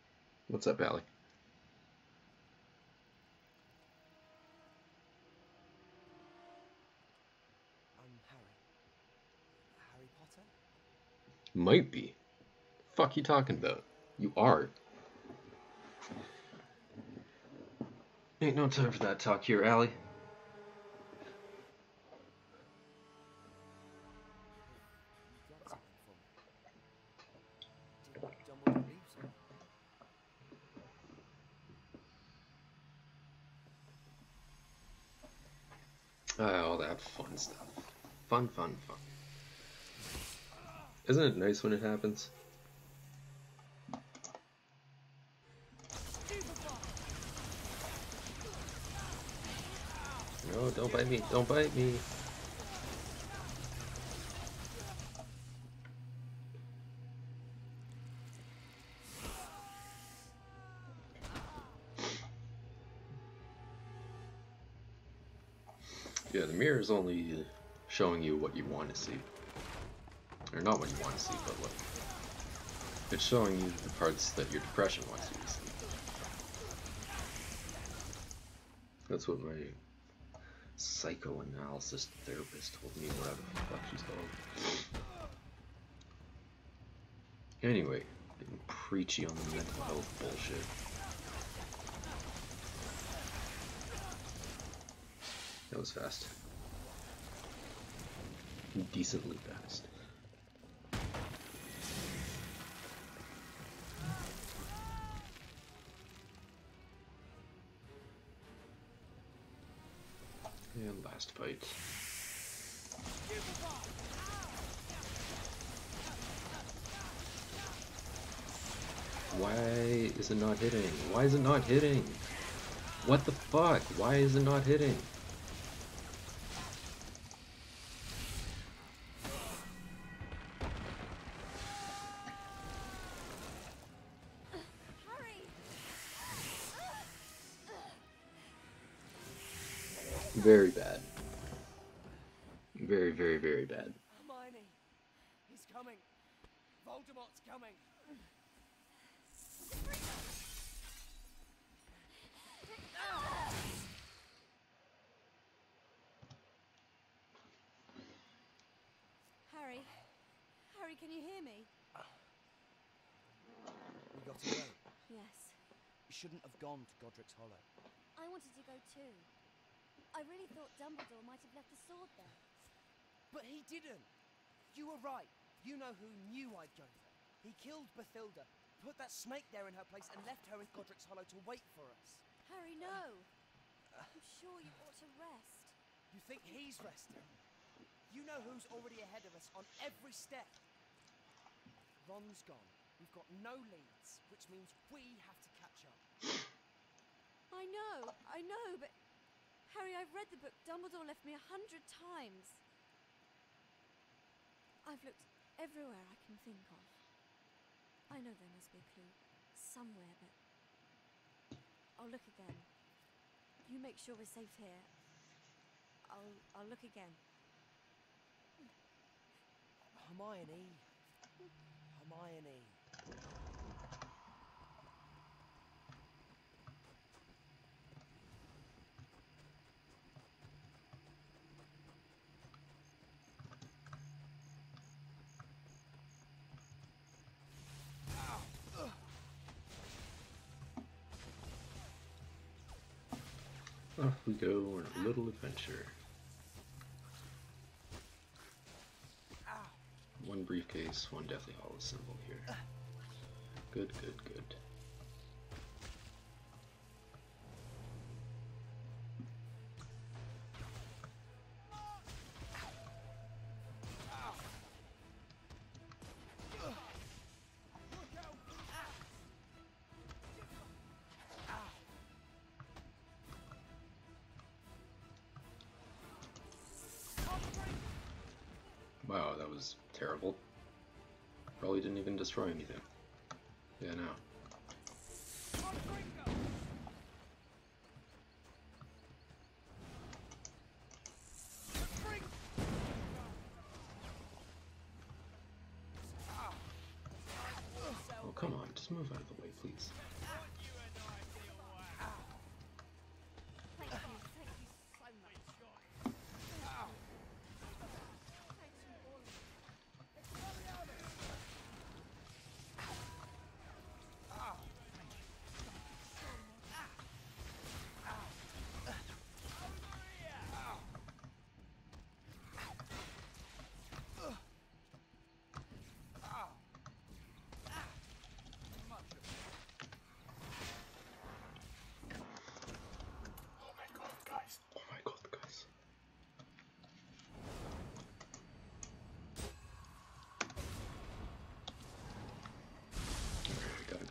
What's up, Allie? Might be. Fuck you talking about? You are. Ain't no time for that talk here, Allie. Ah, all that fun stuff. Fun, fun, fun. Isn't it nice when it happens? No, don't bite me, don't bite me. Yeah, the mirror is only showing you what you want to see. Or not what you want to see, but what. It's showing you the parts that your depression wants you to see. That's what my psychoanalysis therapist told me, whatever the fuck she's called. Anyway, getting preachy on the mental health bullshit. That was fast. Decently fast. And last fight. Why is it not hitting? Why is it not hitting? What the fuck? Why is it not hitting? Very bad. Very, very, very bad. Hermione, he's coming. Voldemort's coming. Harry, Harry, can you hear me? We got away. Yes. You shouldn't have gone to Godric's Hollow. I wanted to go too. I really thought Dumbledore might have left the sword there. But he didn't. You were right. You know who knew I'd go there. He killed Bathilda, put that snake there in her place, and left her in Godric's Hollow to wait for us. Harry, no. I'm sure you ought to rest. You think he's resting? You know who's already ahead of us on every step. Ron's gone. We've got no leads, which means we have to catch up. I know, I know, but... Harry, I've read the book Dumbledore left me a hundred times. I've looked everywhere I can think of. I know there must be a clue somewhere, but I'll look again. You make sure we're safe here. I'll I'll look again. Hermione. Hermione. Off we go on a little adventure. One briefcase, one Deathly Hallows symbol here. Good, good, good. Wow, that was terrible. Probably didn't even destroy anything. Yeah, no. Oh, come on, just move out of the way, please.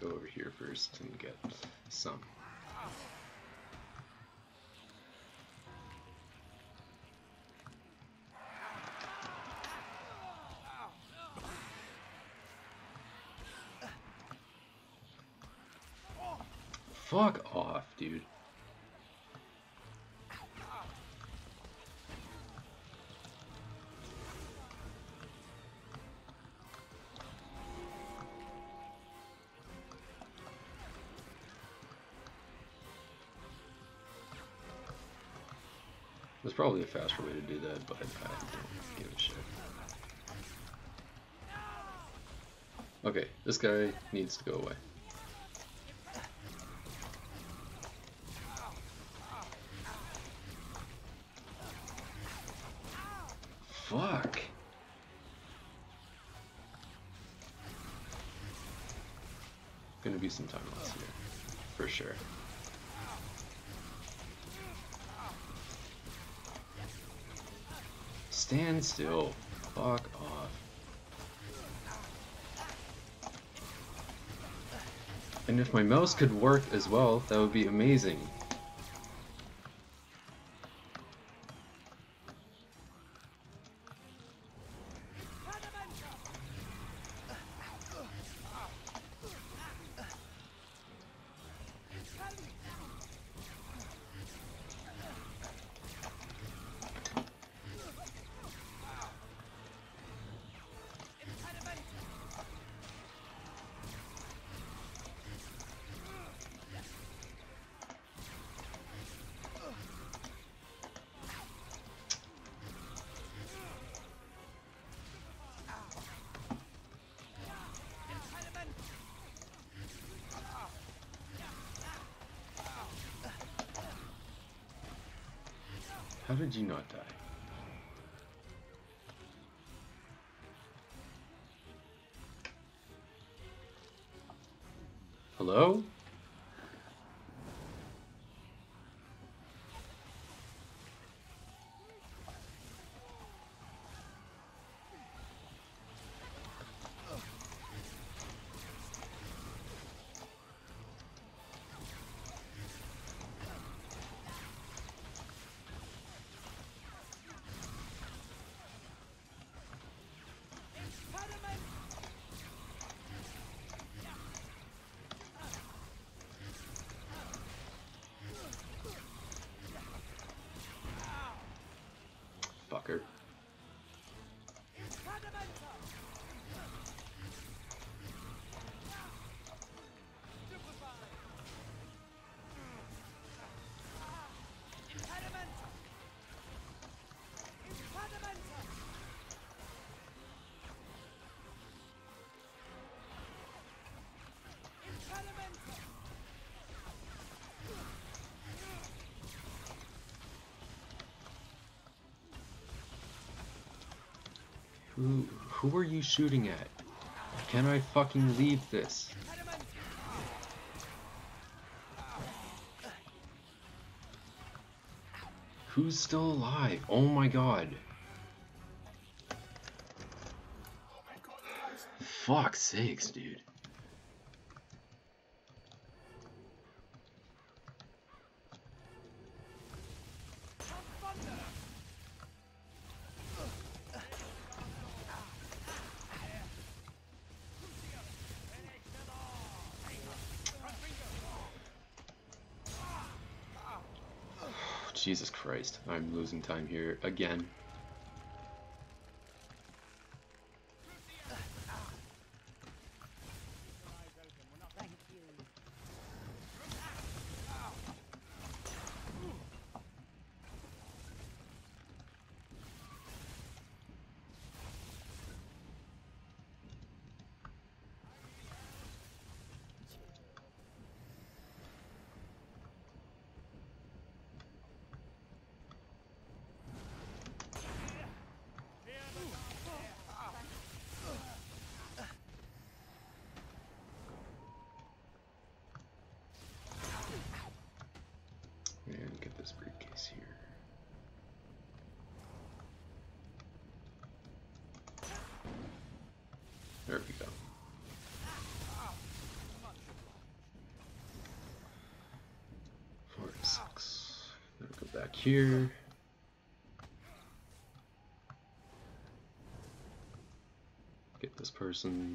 go over here first and get some. Fuck off, dude. There's probably a faster way to do that, but I don't give a shit. Okay, this guy needs to go away. Fuck. Gonna be some time loss here, for sure. Stand still. Fuck off. And if my mouse could work as well, that would be amazing. How did you not die? Hello? Fucker. Who, who are you shooting at? Can I fucking leave this? Who's still alive? Oh my god. Oh my god, guys. Fuck's sakes, dude. Jesus Christ, I'm losing time here again. And get this briefcase here. There we go. back here. Get this person.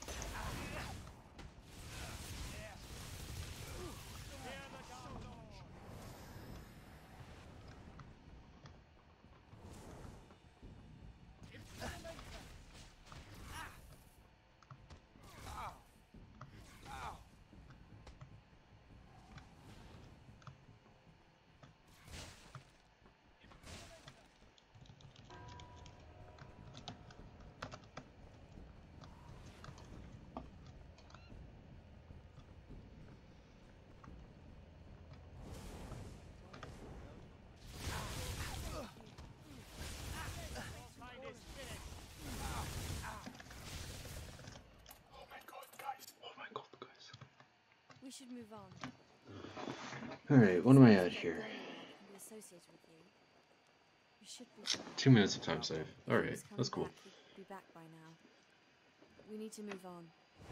We should move on. Alright, what am I at here? Be associated with you. We should be fine. Two minutes of time save. Alright, If he was that's coming cool. back, he'd be back by now. We need to move on.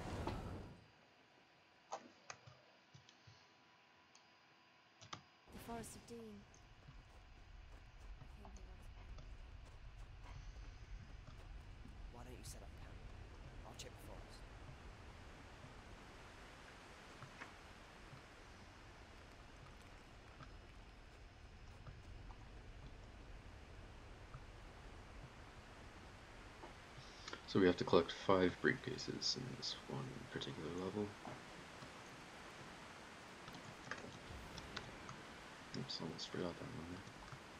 The Forest of Dean. I came here once. Why don't you set up camp? I'll check the forest. So we have to collect five briefcases in this one particular level. Oops, almost forgot that one there.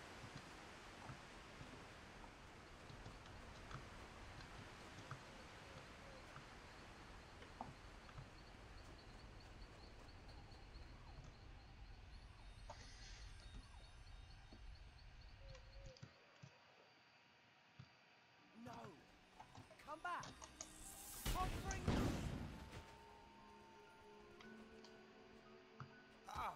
No! Come back! Come bring Ah!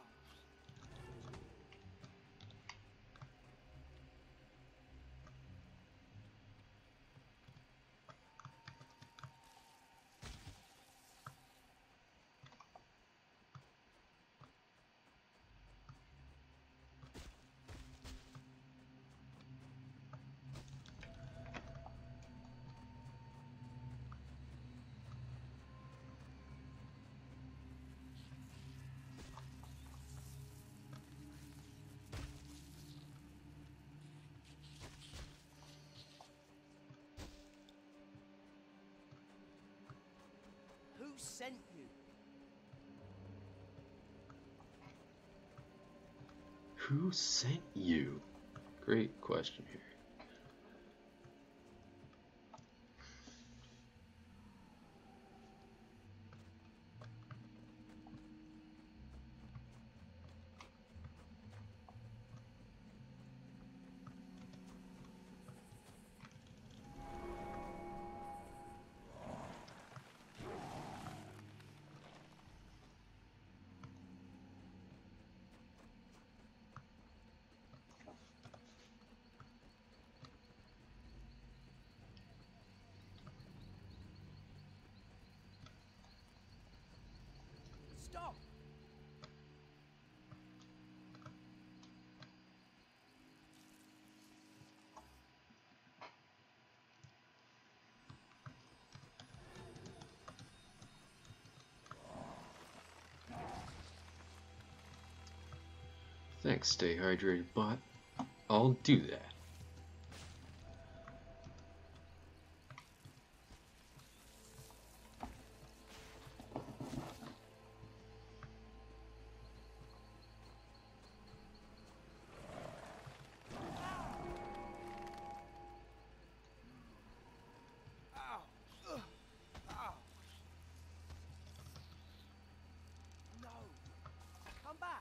Who sent you? Who sent you? Great question here. Stop! Thanks, stay hydrated, bot. I'll do that. Ow! Ugh. Ow! No! Come back!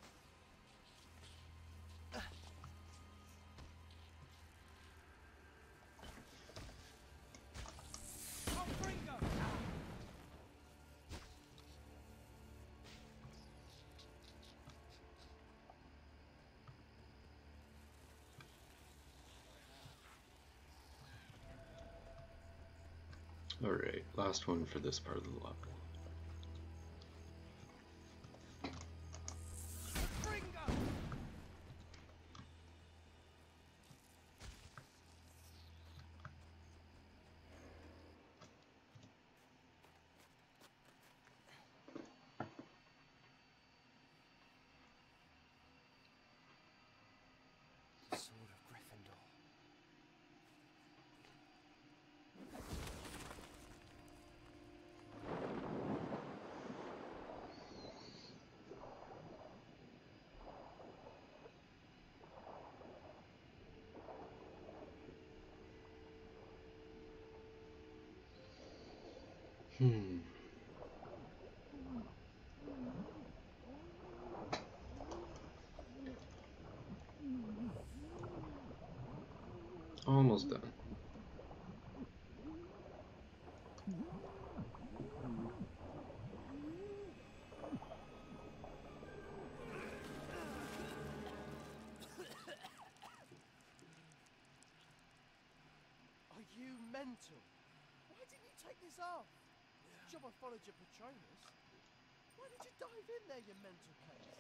Come bring them! Alright, last one for this part of the level. Bring them! Hmm. Almost done. Are you mental? Why didn't you take this off? Job I followed your Patronus. Why did you dive in there, you mental case?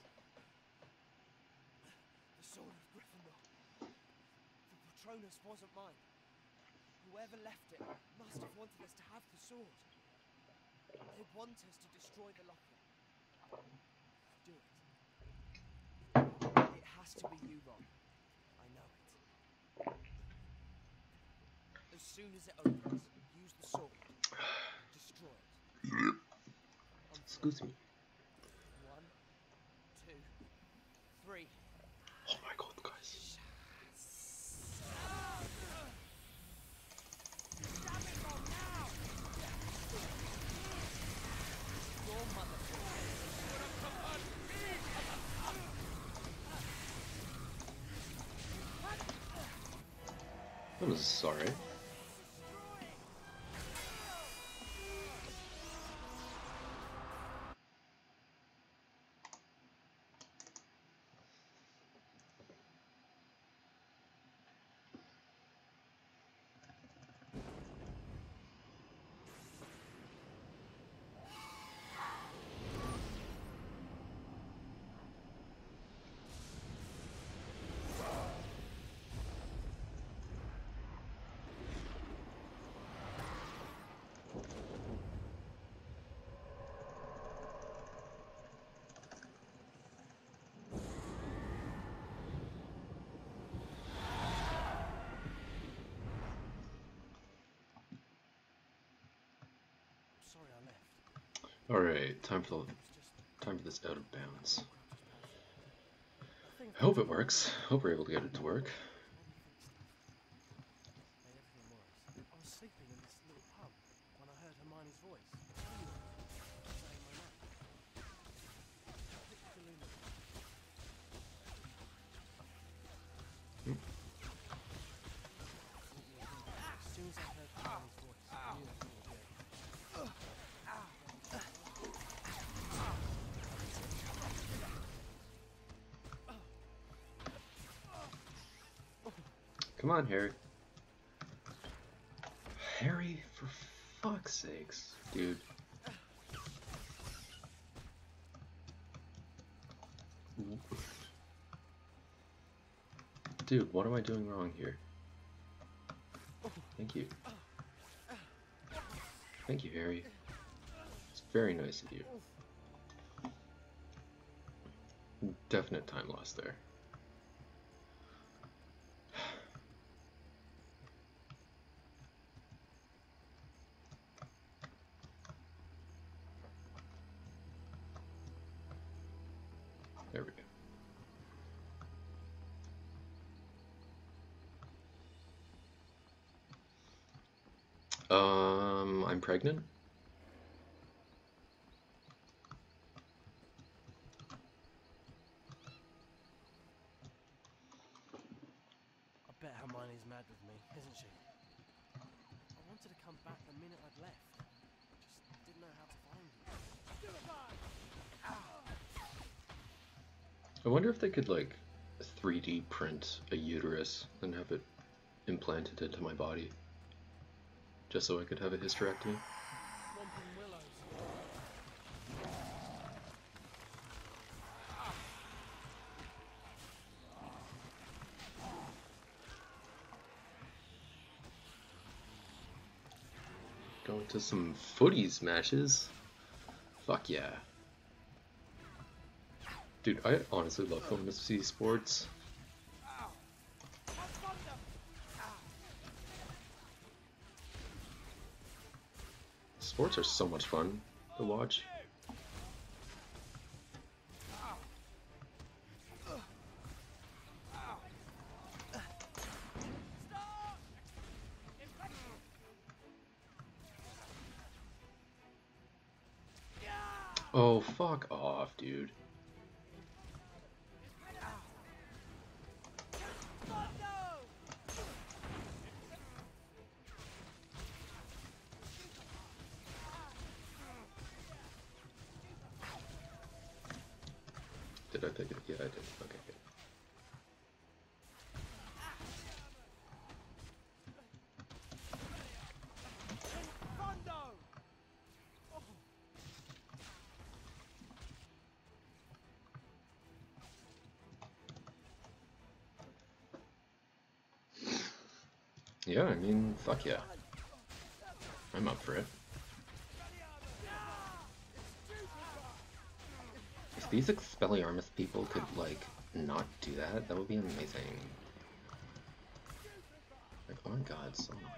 The sword of Gryffindor. The Patronus wasn't mine. Whoever left it must have wanted us to have the sword. They want us to destroy the locket. Do it. It has to be you, Ron. I know it. As soon as it opens, use the sword. Destroy it. Excuse me. One, two, three. Oh my god, guys. I'm sorry. Sorry I left. Alright, time for time for this out of bounds. I hope it works. Hope we're able to get it to work. Made everything worse. I was sleeping in this little pub when I heard Hermione's voice. Saying my name. Hit the lumen. As soon as I heard Hermione's voice, I knew everything was good. Come on, Harry. Harry, for fuck's sakes, dude. Dude, what am I doing wrong here? Thank you. Thank you, Harry. It's very nice of you. Definite time loss there. There we go. Um, I'm pregnant. I bet Hermione's mad with me, isn't she? I wanted to come back the minute I'd left. Just didn't know how to find you. I wonder if they could like three D print a uterus and have it implanted into my body, just so I could have a hysterectomy. Whomping willows. Going to some footy smashes. Fuck yeah. Dude, I honestly love going to see sports. Sports are so much fun to watch. Oh, fuck off, dude. Did I pick it? Yeah, I did. Okay, good. Yeah, I mean, fuck yeah. I'm up for it. If these Expelliarmus people could, like, not do that, that would be amazing. Like, oh my god, so annoying.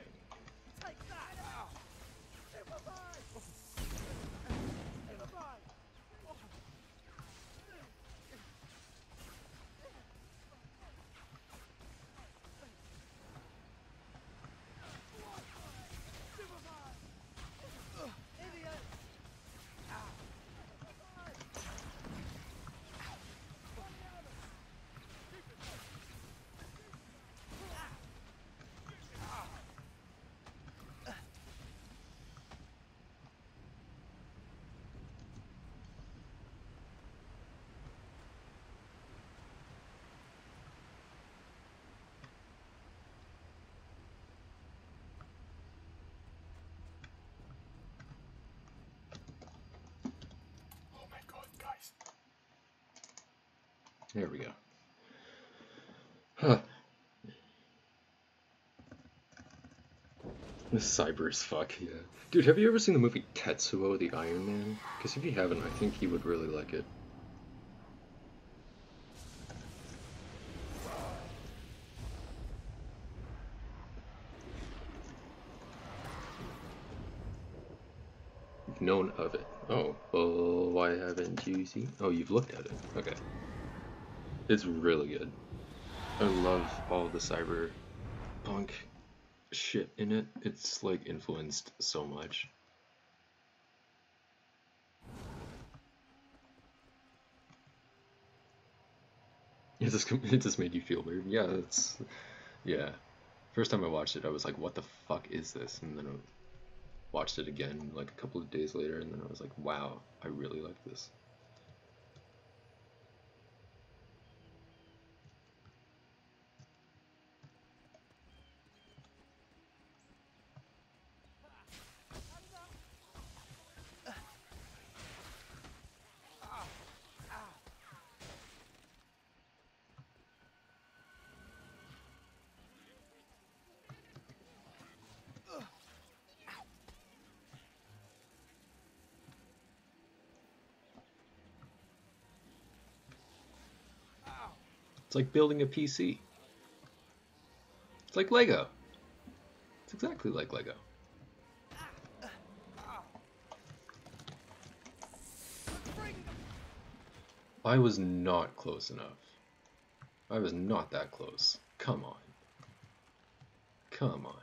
There we go. Huh. This cyber as fuck, yeah. Dude, have you ever seen the movie Tetsuo the Iron Man? Because if you haven't, I think you would really like it. You've known of it. Oh, well, why haven't you seen? Oh, you've looked at it. Okay. It's really good. I love all the cyberpunk shit in it. It's like influenced so much. It just, it just made you feel weird. Yeah, it's, yeah. First time I watched it, I was like, what the fuck is this? And then I watched it again like a couple of days later, and then I was like, wow, I really like this. It's like building a P C. It's like Lego. It's exactly like Lego. I was not close enough. I was not that close. Come on. Come on.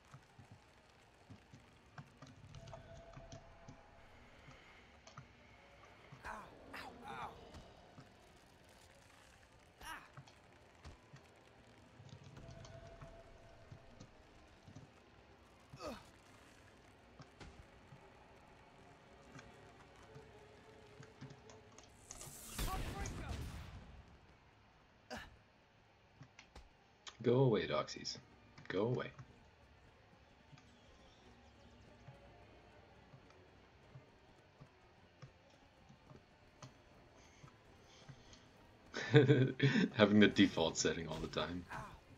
Go away, Doxies. Go away. Having the default setting all the time.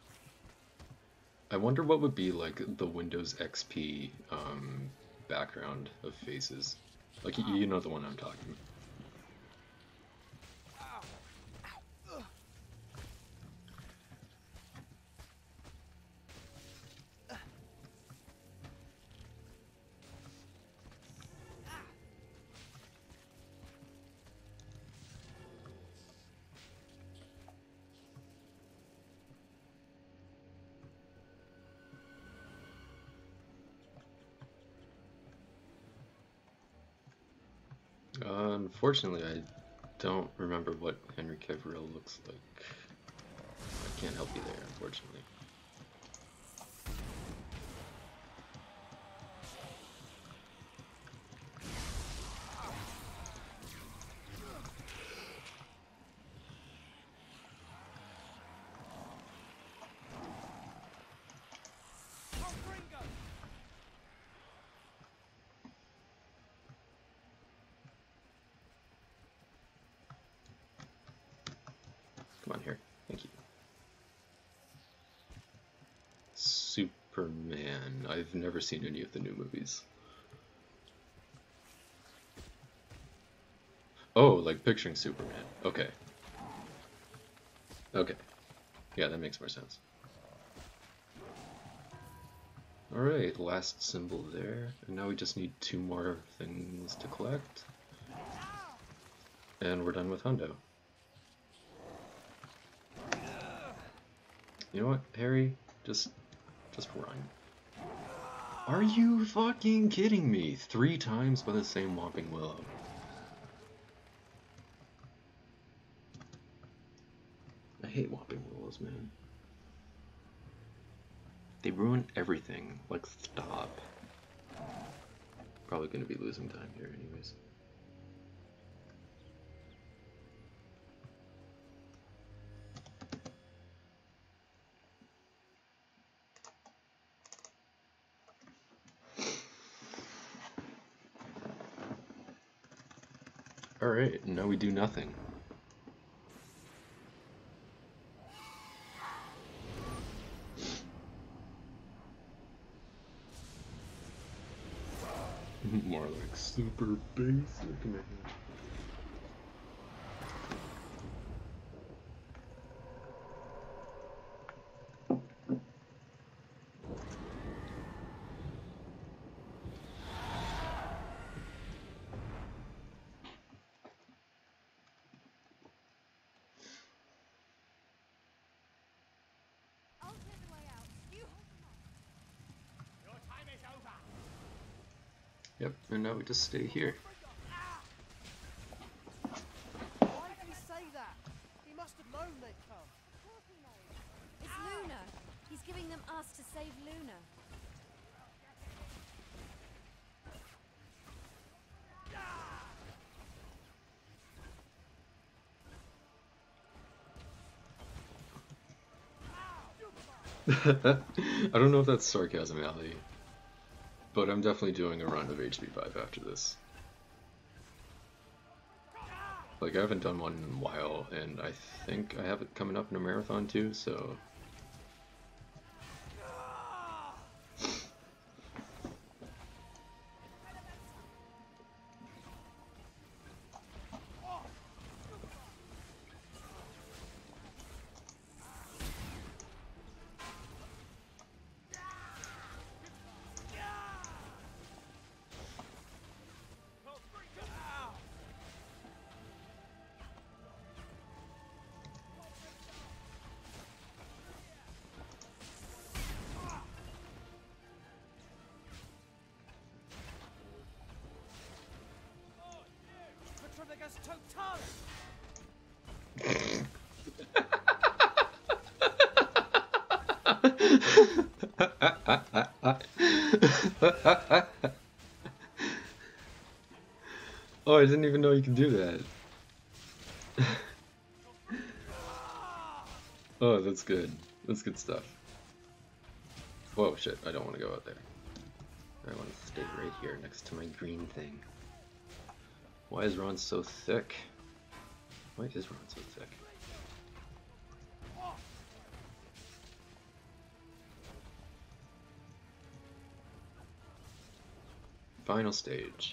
I wonder what would be like the Windows X P um, background of faces. Like, you know the one I'm talking about. Uh, unfortunately, I don't remember what Henry Cavill looks like. I can't help you there, unfortunately. Come on here. Thank you. Superman. I've never seen any of the new movies. Oh, like picturing Superman. Okay. Okay. Yeah, that makes more sense. Alright, last symbol there. And now we just need two more things to collect. And we're done with Hundo. You know what, Harry? Just, just run. Are you fucking kidding me? Three times by the same Whomping Willow. I hate Whomping Willows, man. They ruin everything. Like, stop. Probably gonna be losing time here anyways. Alright, now we do nothing. More like super basic, man. Yep, and now we just stay here. Why did he say that? He must have known they'd come. Of course he knows. It's Luna. He's giving them us to save Luna. I don't know if that's sarcasm, Ali, but I'm definitely doing a run of H P five after this. Like, I haven't done one in a while, and I think I have it coming up in a marathon too, so... Oh, I didn't even know you could do that. Oh, that's good. That's good stuff. Whoa, shit, I don't want to go out there. I want to stay right here next to my green thing. Why is Ron so thick? Why is Ron so thick? Final stage.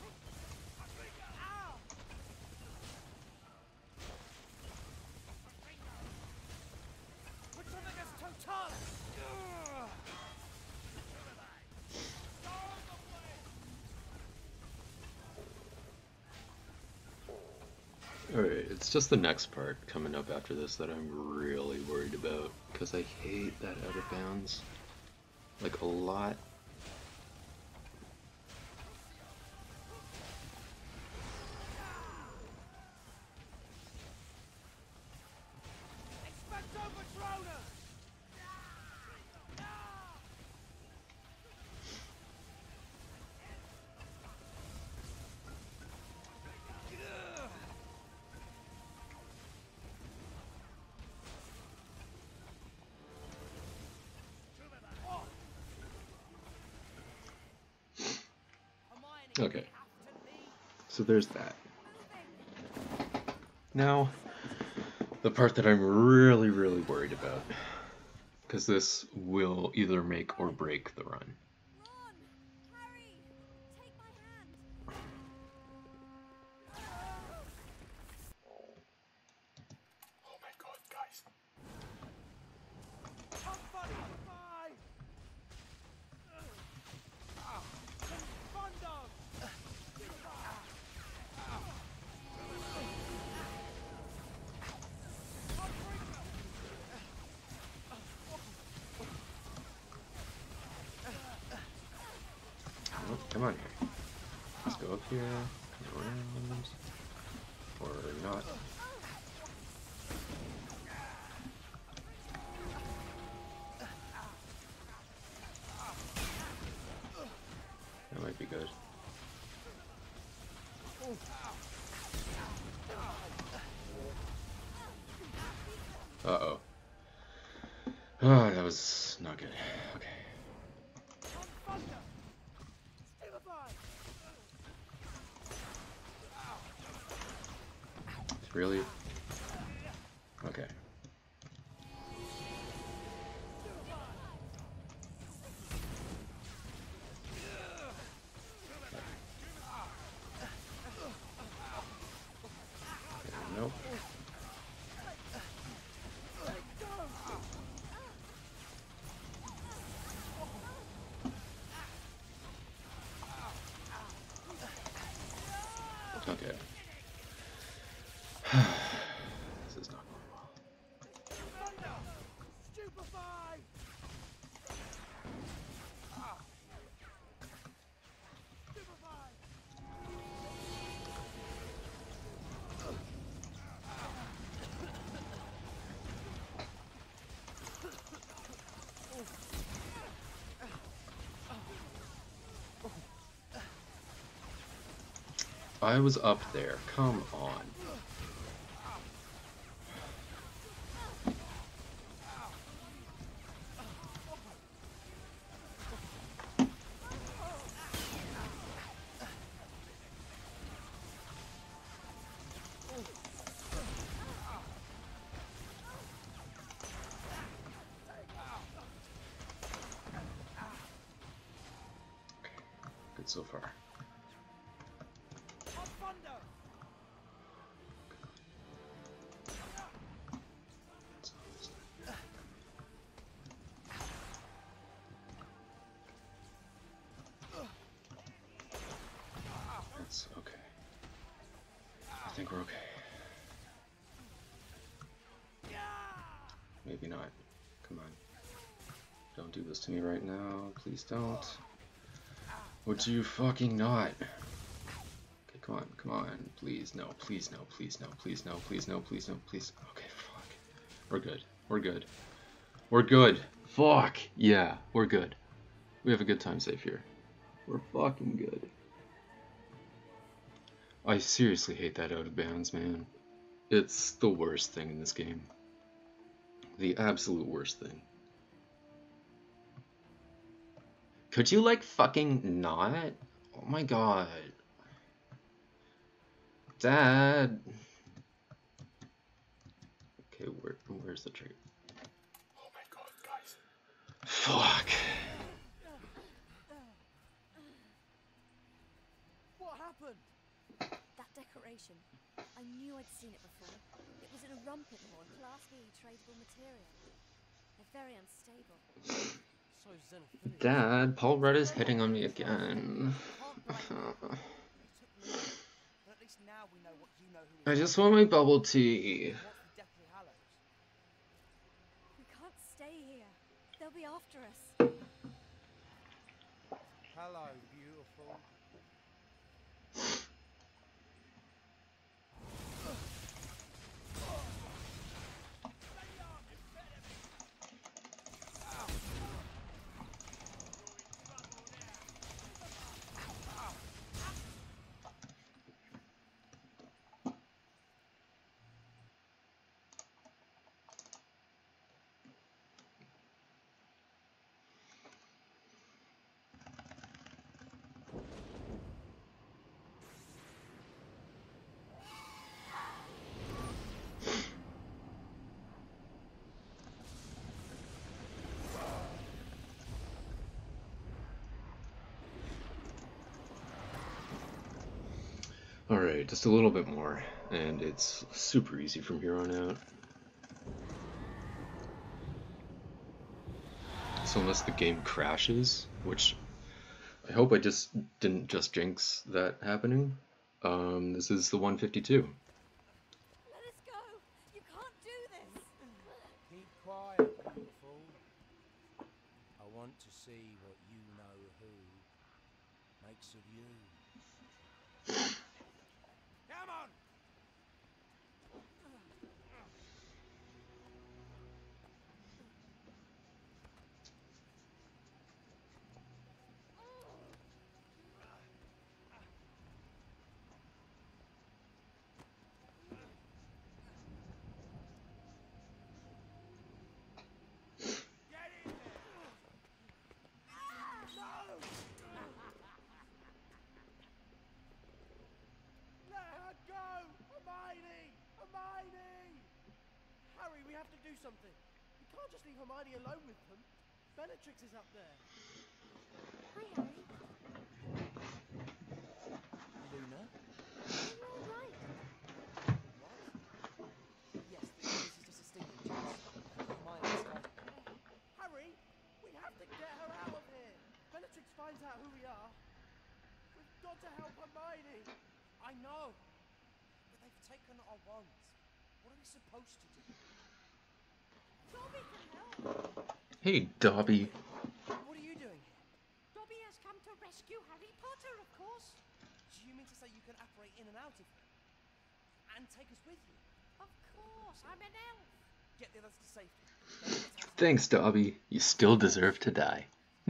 Alright, it's just the next part coming up after this that I'm really worried about, because I hate that out of bounds. Like, a lot. Okay. So there's that. Now, the part that I'm really, really worried about, because this will either make or break the run. Ron! Harry! Take my hand! Oh my god, guys. Somebody goodbye! Thunder! Oh, come on here. Let's go up here, come around, or not. That might be good. Uh-oh. Oh, that was not good. Okay. Really? Okay. Nope. Okay. This is not going well. Stupefy! Stupefy! I was up there. Come on. Good so far. That's okay. I think we're okay. Maybe not. Come on. Don't do this to me right now. Please don't. Would you fucking not? Okay, come on, come on. Please, no, please, no, please, no, please, no, please, no, please, no, please. Okay, fuck. We're good. We're good. We're good. Fuck. Yeah, we're good. We have a good time safe here. We're fucking good. I seriously hate that out of bounds, man. It's the worst thing in this game. The absolute worst thing. Could you, like, fucking not? Oh my god. Dad. Okay, where, where's the tree? Oh my god, guys. Fuck. What happened? That decoration. I knew I'd seen it before. It was in a rumpet horn, Class B tradable material. They're very unstable. So Xenophilius. Dad, Paul Rudd is hitting on me again. I just want my bubble tea. What's the Deathly Hallows? We can't stay here. They'll be after us. Hello, beautiful. Alright, just a little bit more, and it's super easy from here on out. So unless the game crashes, which I hope I just didn't just jinx that happening, um, this is the one fifty-two. Let us go! You can't do this! Keep quiet, you fool. I want to see what you know who makes of you. Come on! Harry, we have to do something. We can't just leave Hermione alone with them. Bellatrix is up there. Hi, Harry. Luna? Are you all right? What? Yes, this, this is just a stinging chance. Hermione's fine. Harry, we have to get her out of here. Bellatrix finds out who we are. We've got to help Hermione. I know. But they've taken our wands. What are we supposed to do? Dobby can help. Hey, Dobby. What are you doing here? Dobby has come to rescue Harry Potter, of course. Do you mean to say you can apparate in and out of here? And take us with you? Of course, I'm an elf. Get the others to safety. Thanks, Dobby. You still deserve to die.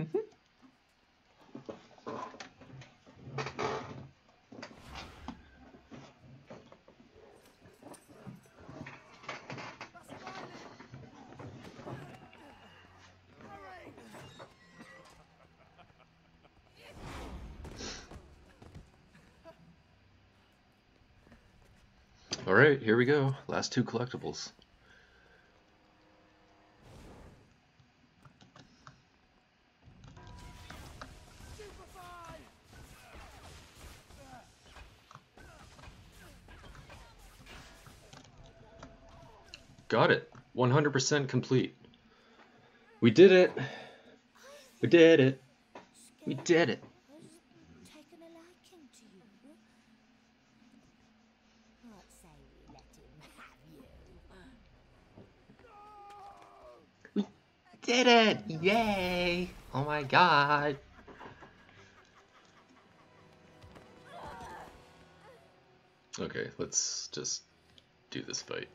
Alright, here we go. Last two collectibles. Got it. one hundred percent complete. We did it. We did it. We did it. Taken a liking to you. What say we let him have you? We did it! Yay! Oh my god. Okay, let's just do this fight.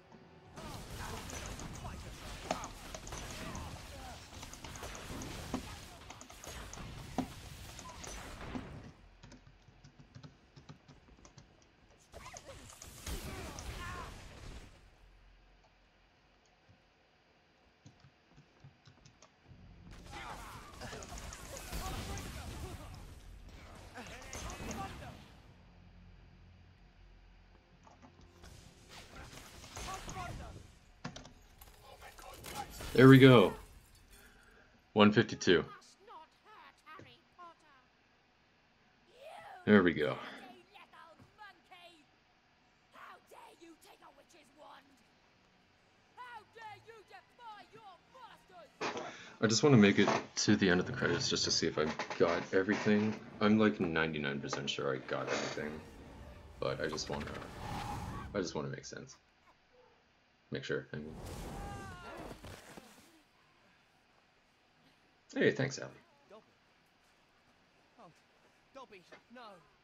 There we go. one fifty-two. There we go. How dare you take a witch's wand? How dare you defy your masters? I just want to make it to the end of the credits just to see if I got everything. I'm like ninety-nine percent sure I got everything, but I just want to. I just want to make sense. Make sure. I mean. Hey, thanks, Allie. Dobby. Oh, Dobby, no.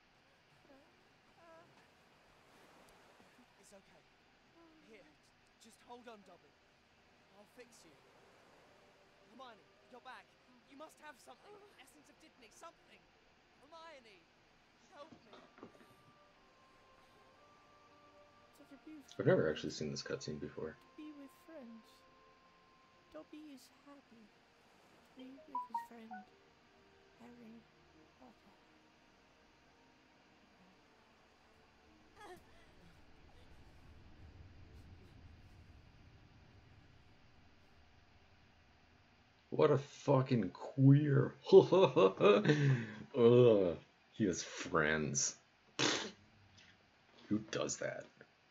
It's okay. Here, just hold on, Dobby. I'll fix you. Hermione, your bag. You must have something. Essence of Dittany, something. Hermione, help me. Such a beautiful. I've never actually seen this cutscene before. Be with friends. Dobby is happy. Be with his friend, Harry Potter. What a fucking queer. Ugh, he has friends. Who does that?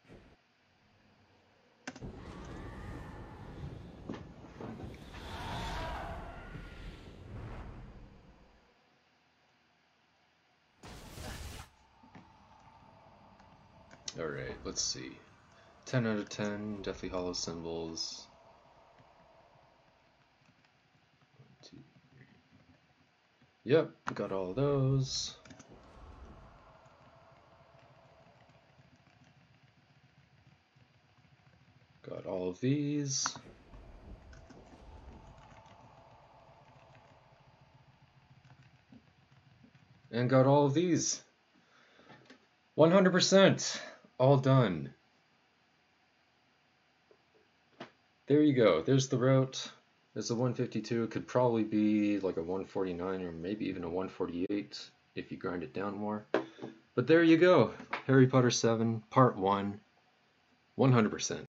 Alright, let's see. ten out of ten, Deathly Hallows symbols. One, two, three. Yep, got all of those. Got all of these. And got all of these. one hundred percent. All done. There you go. There's the route. There's a one fifty-two. It could probably be like a one forty-nine or maybe even a one forty-eight if you grind it down more. But there you go. Harry Potter seven, Part one. one hundred percent.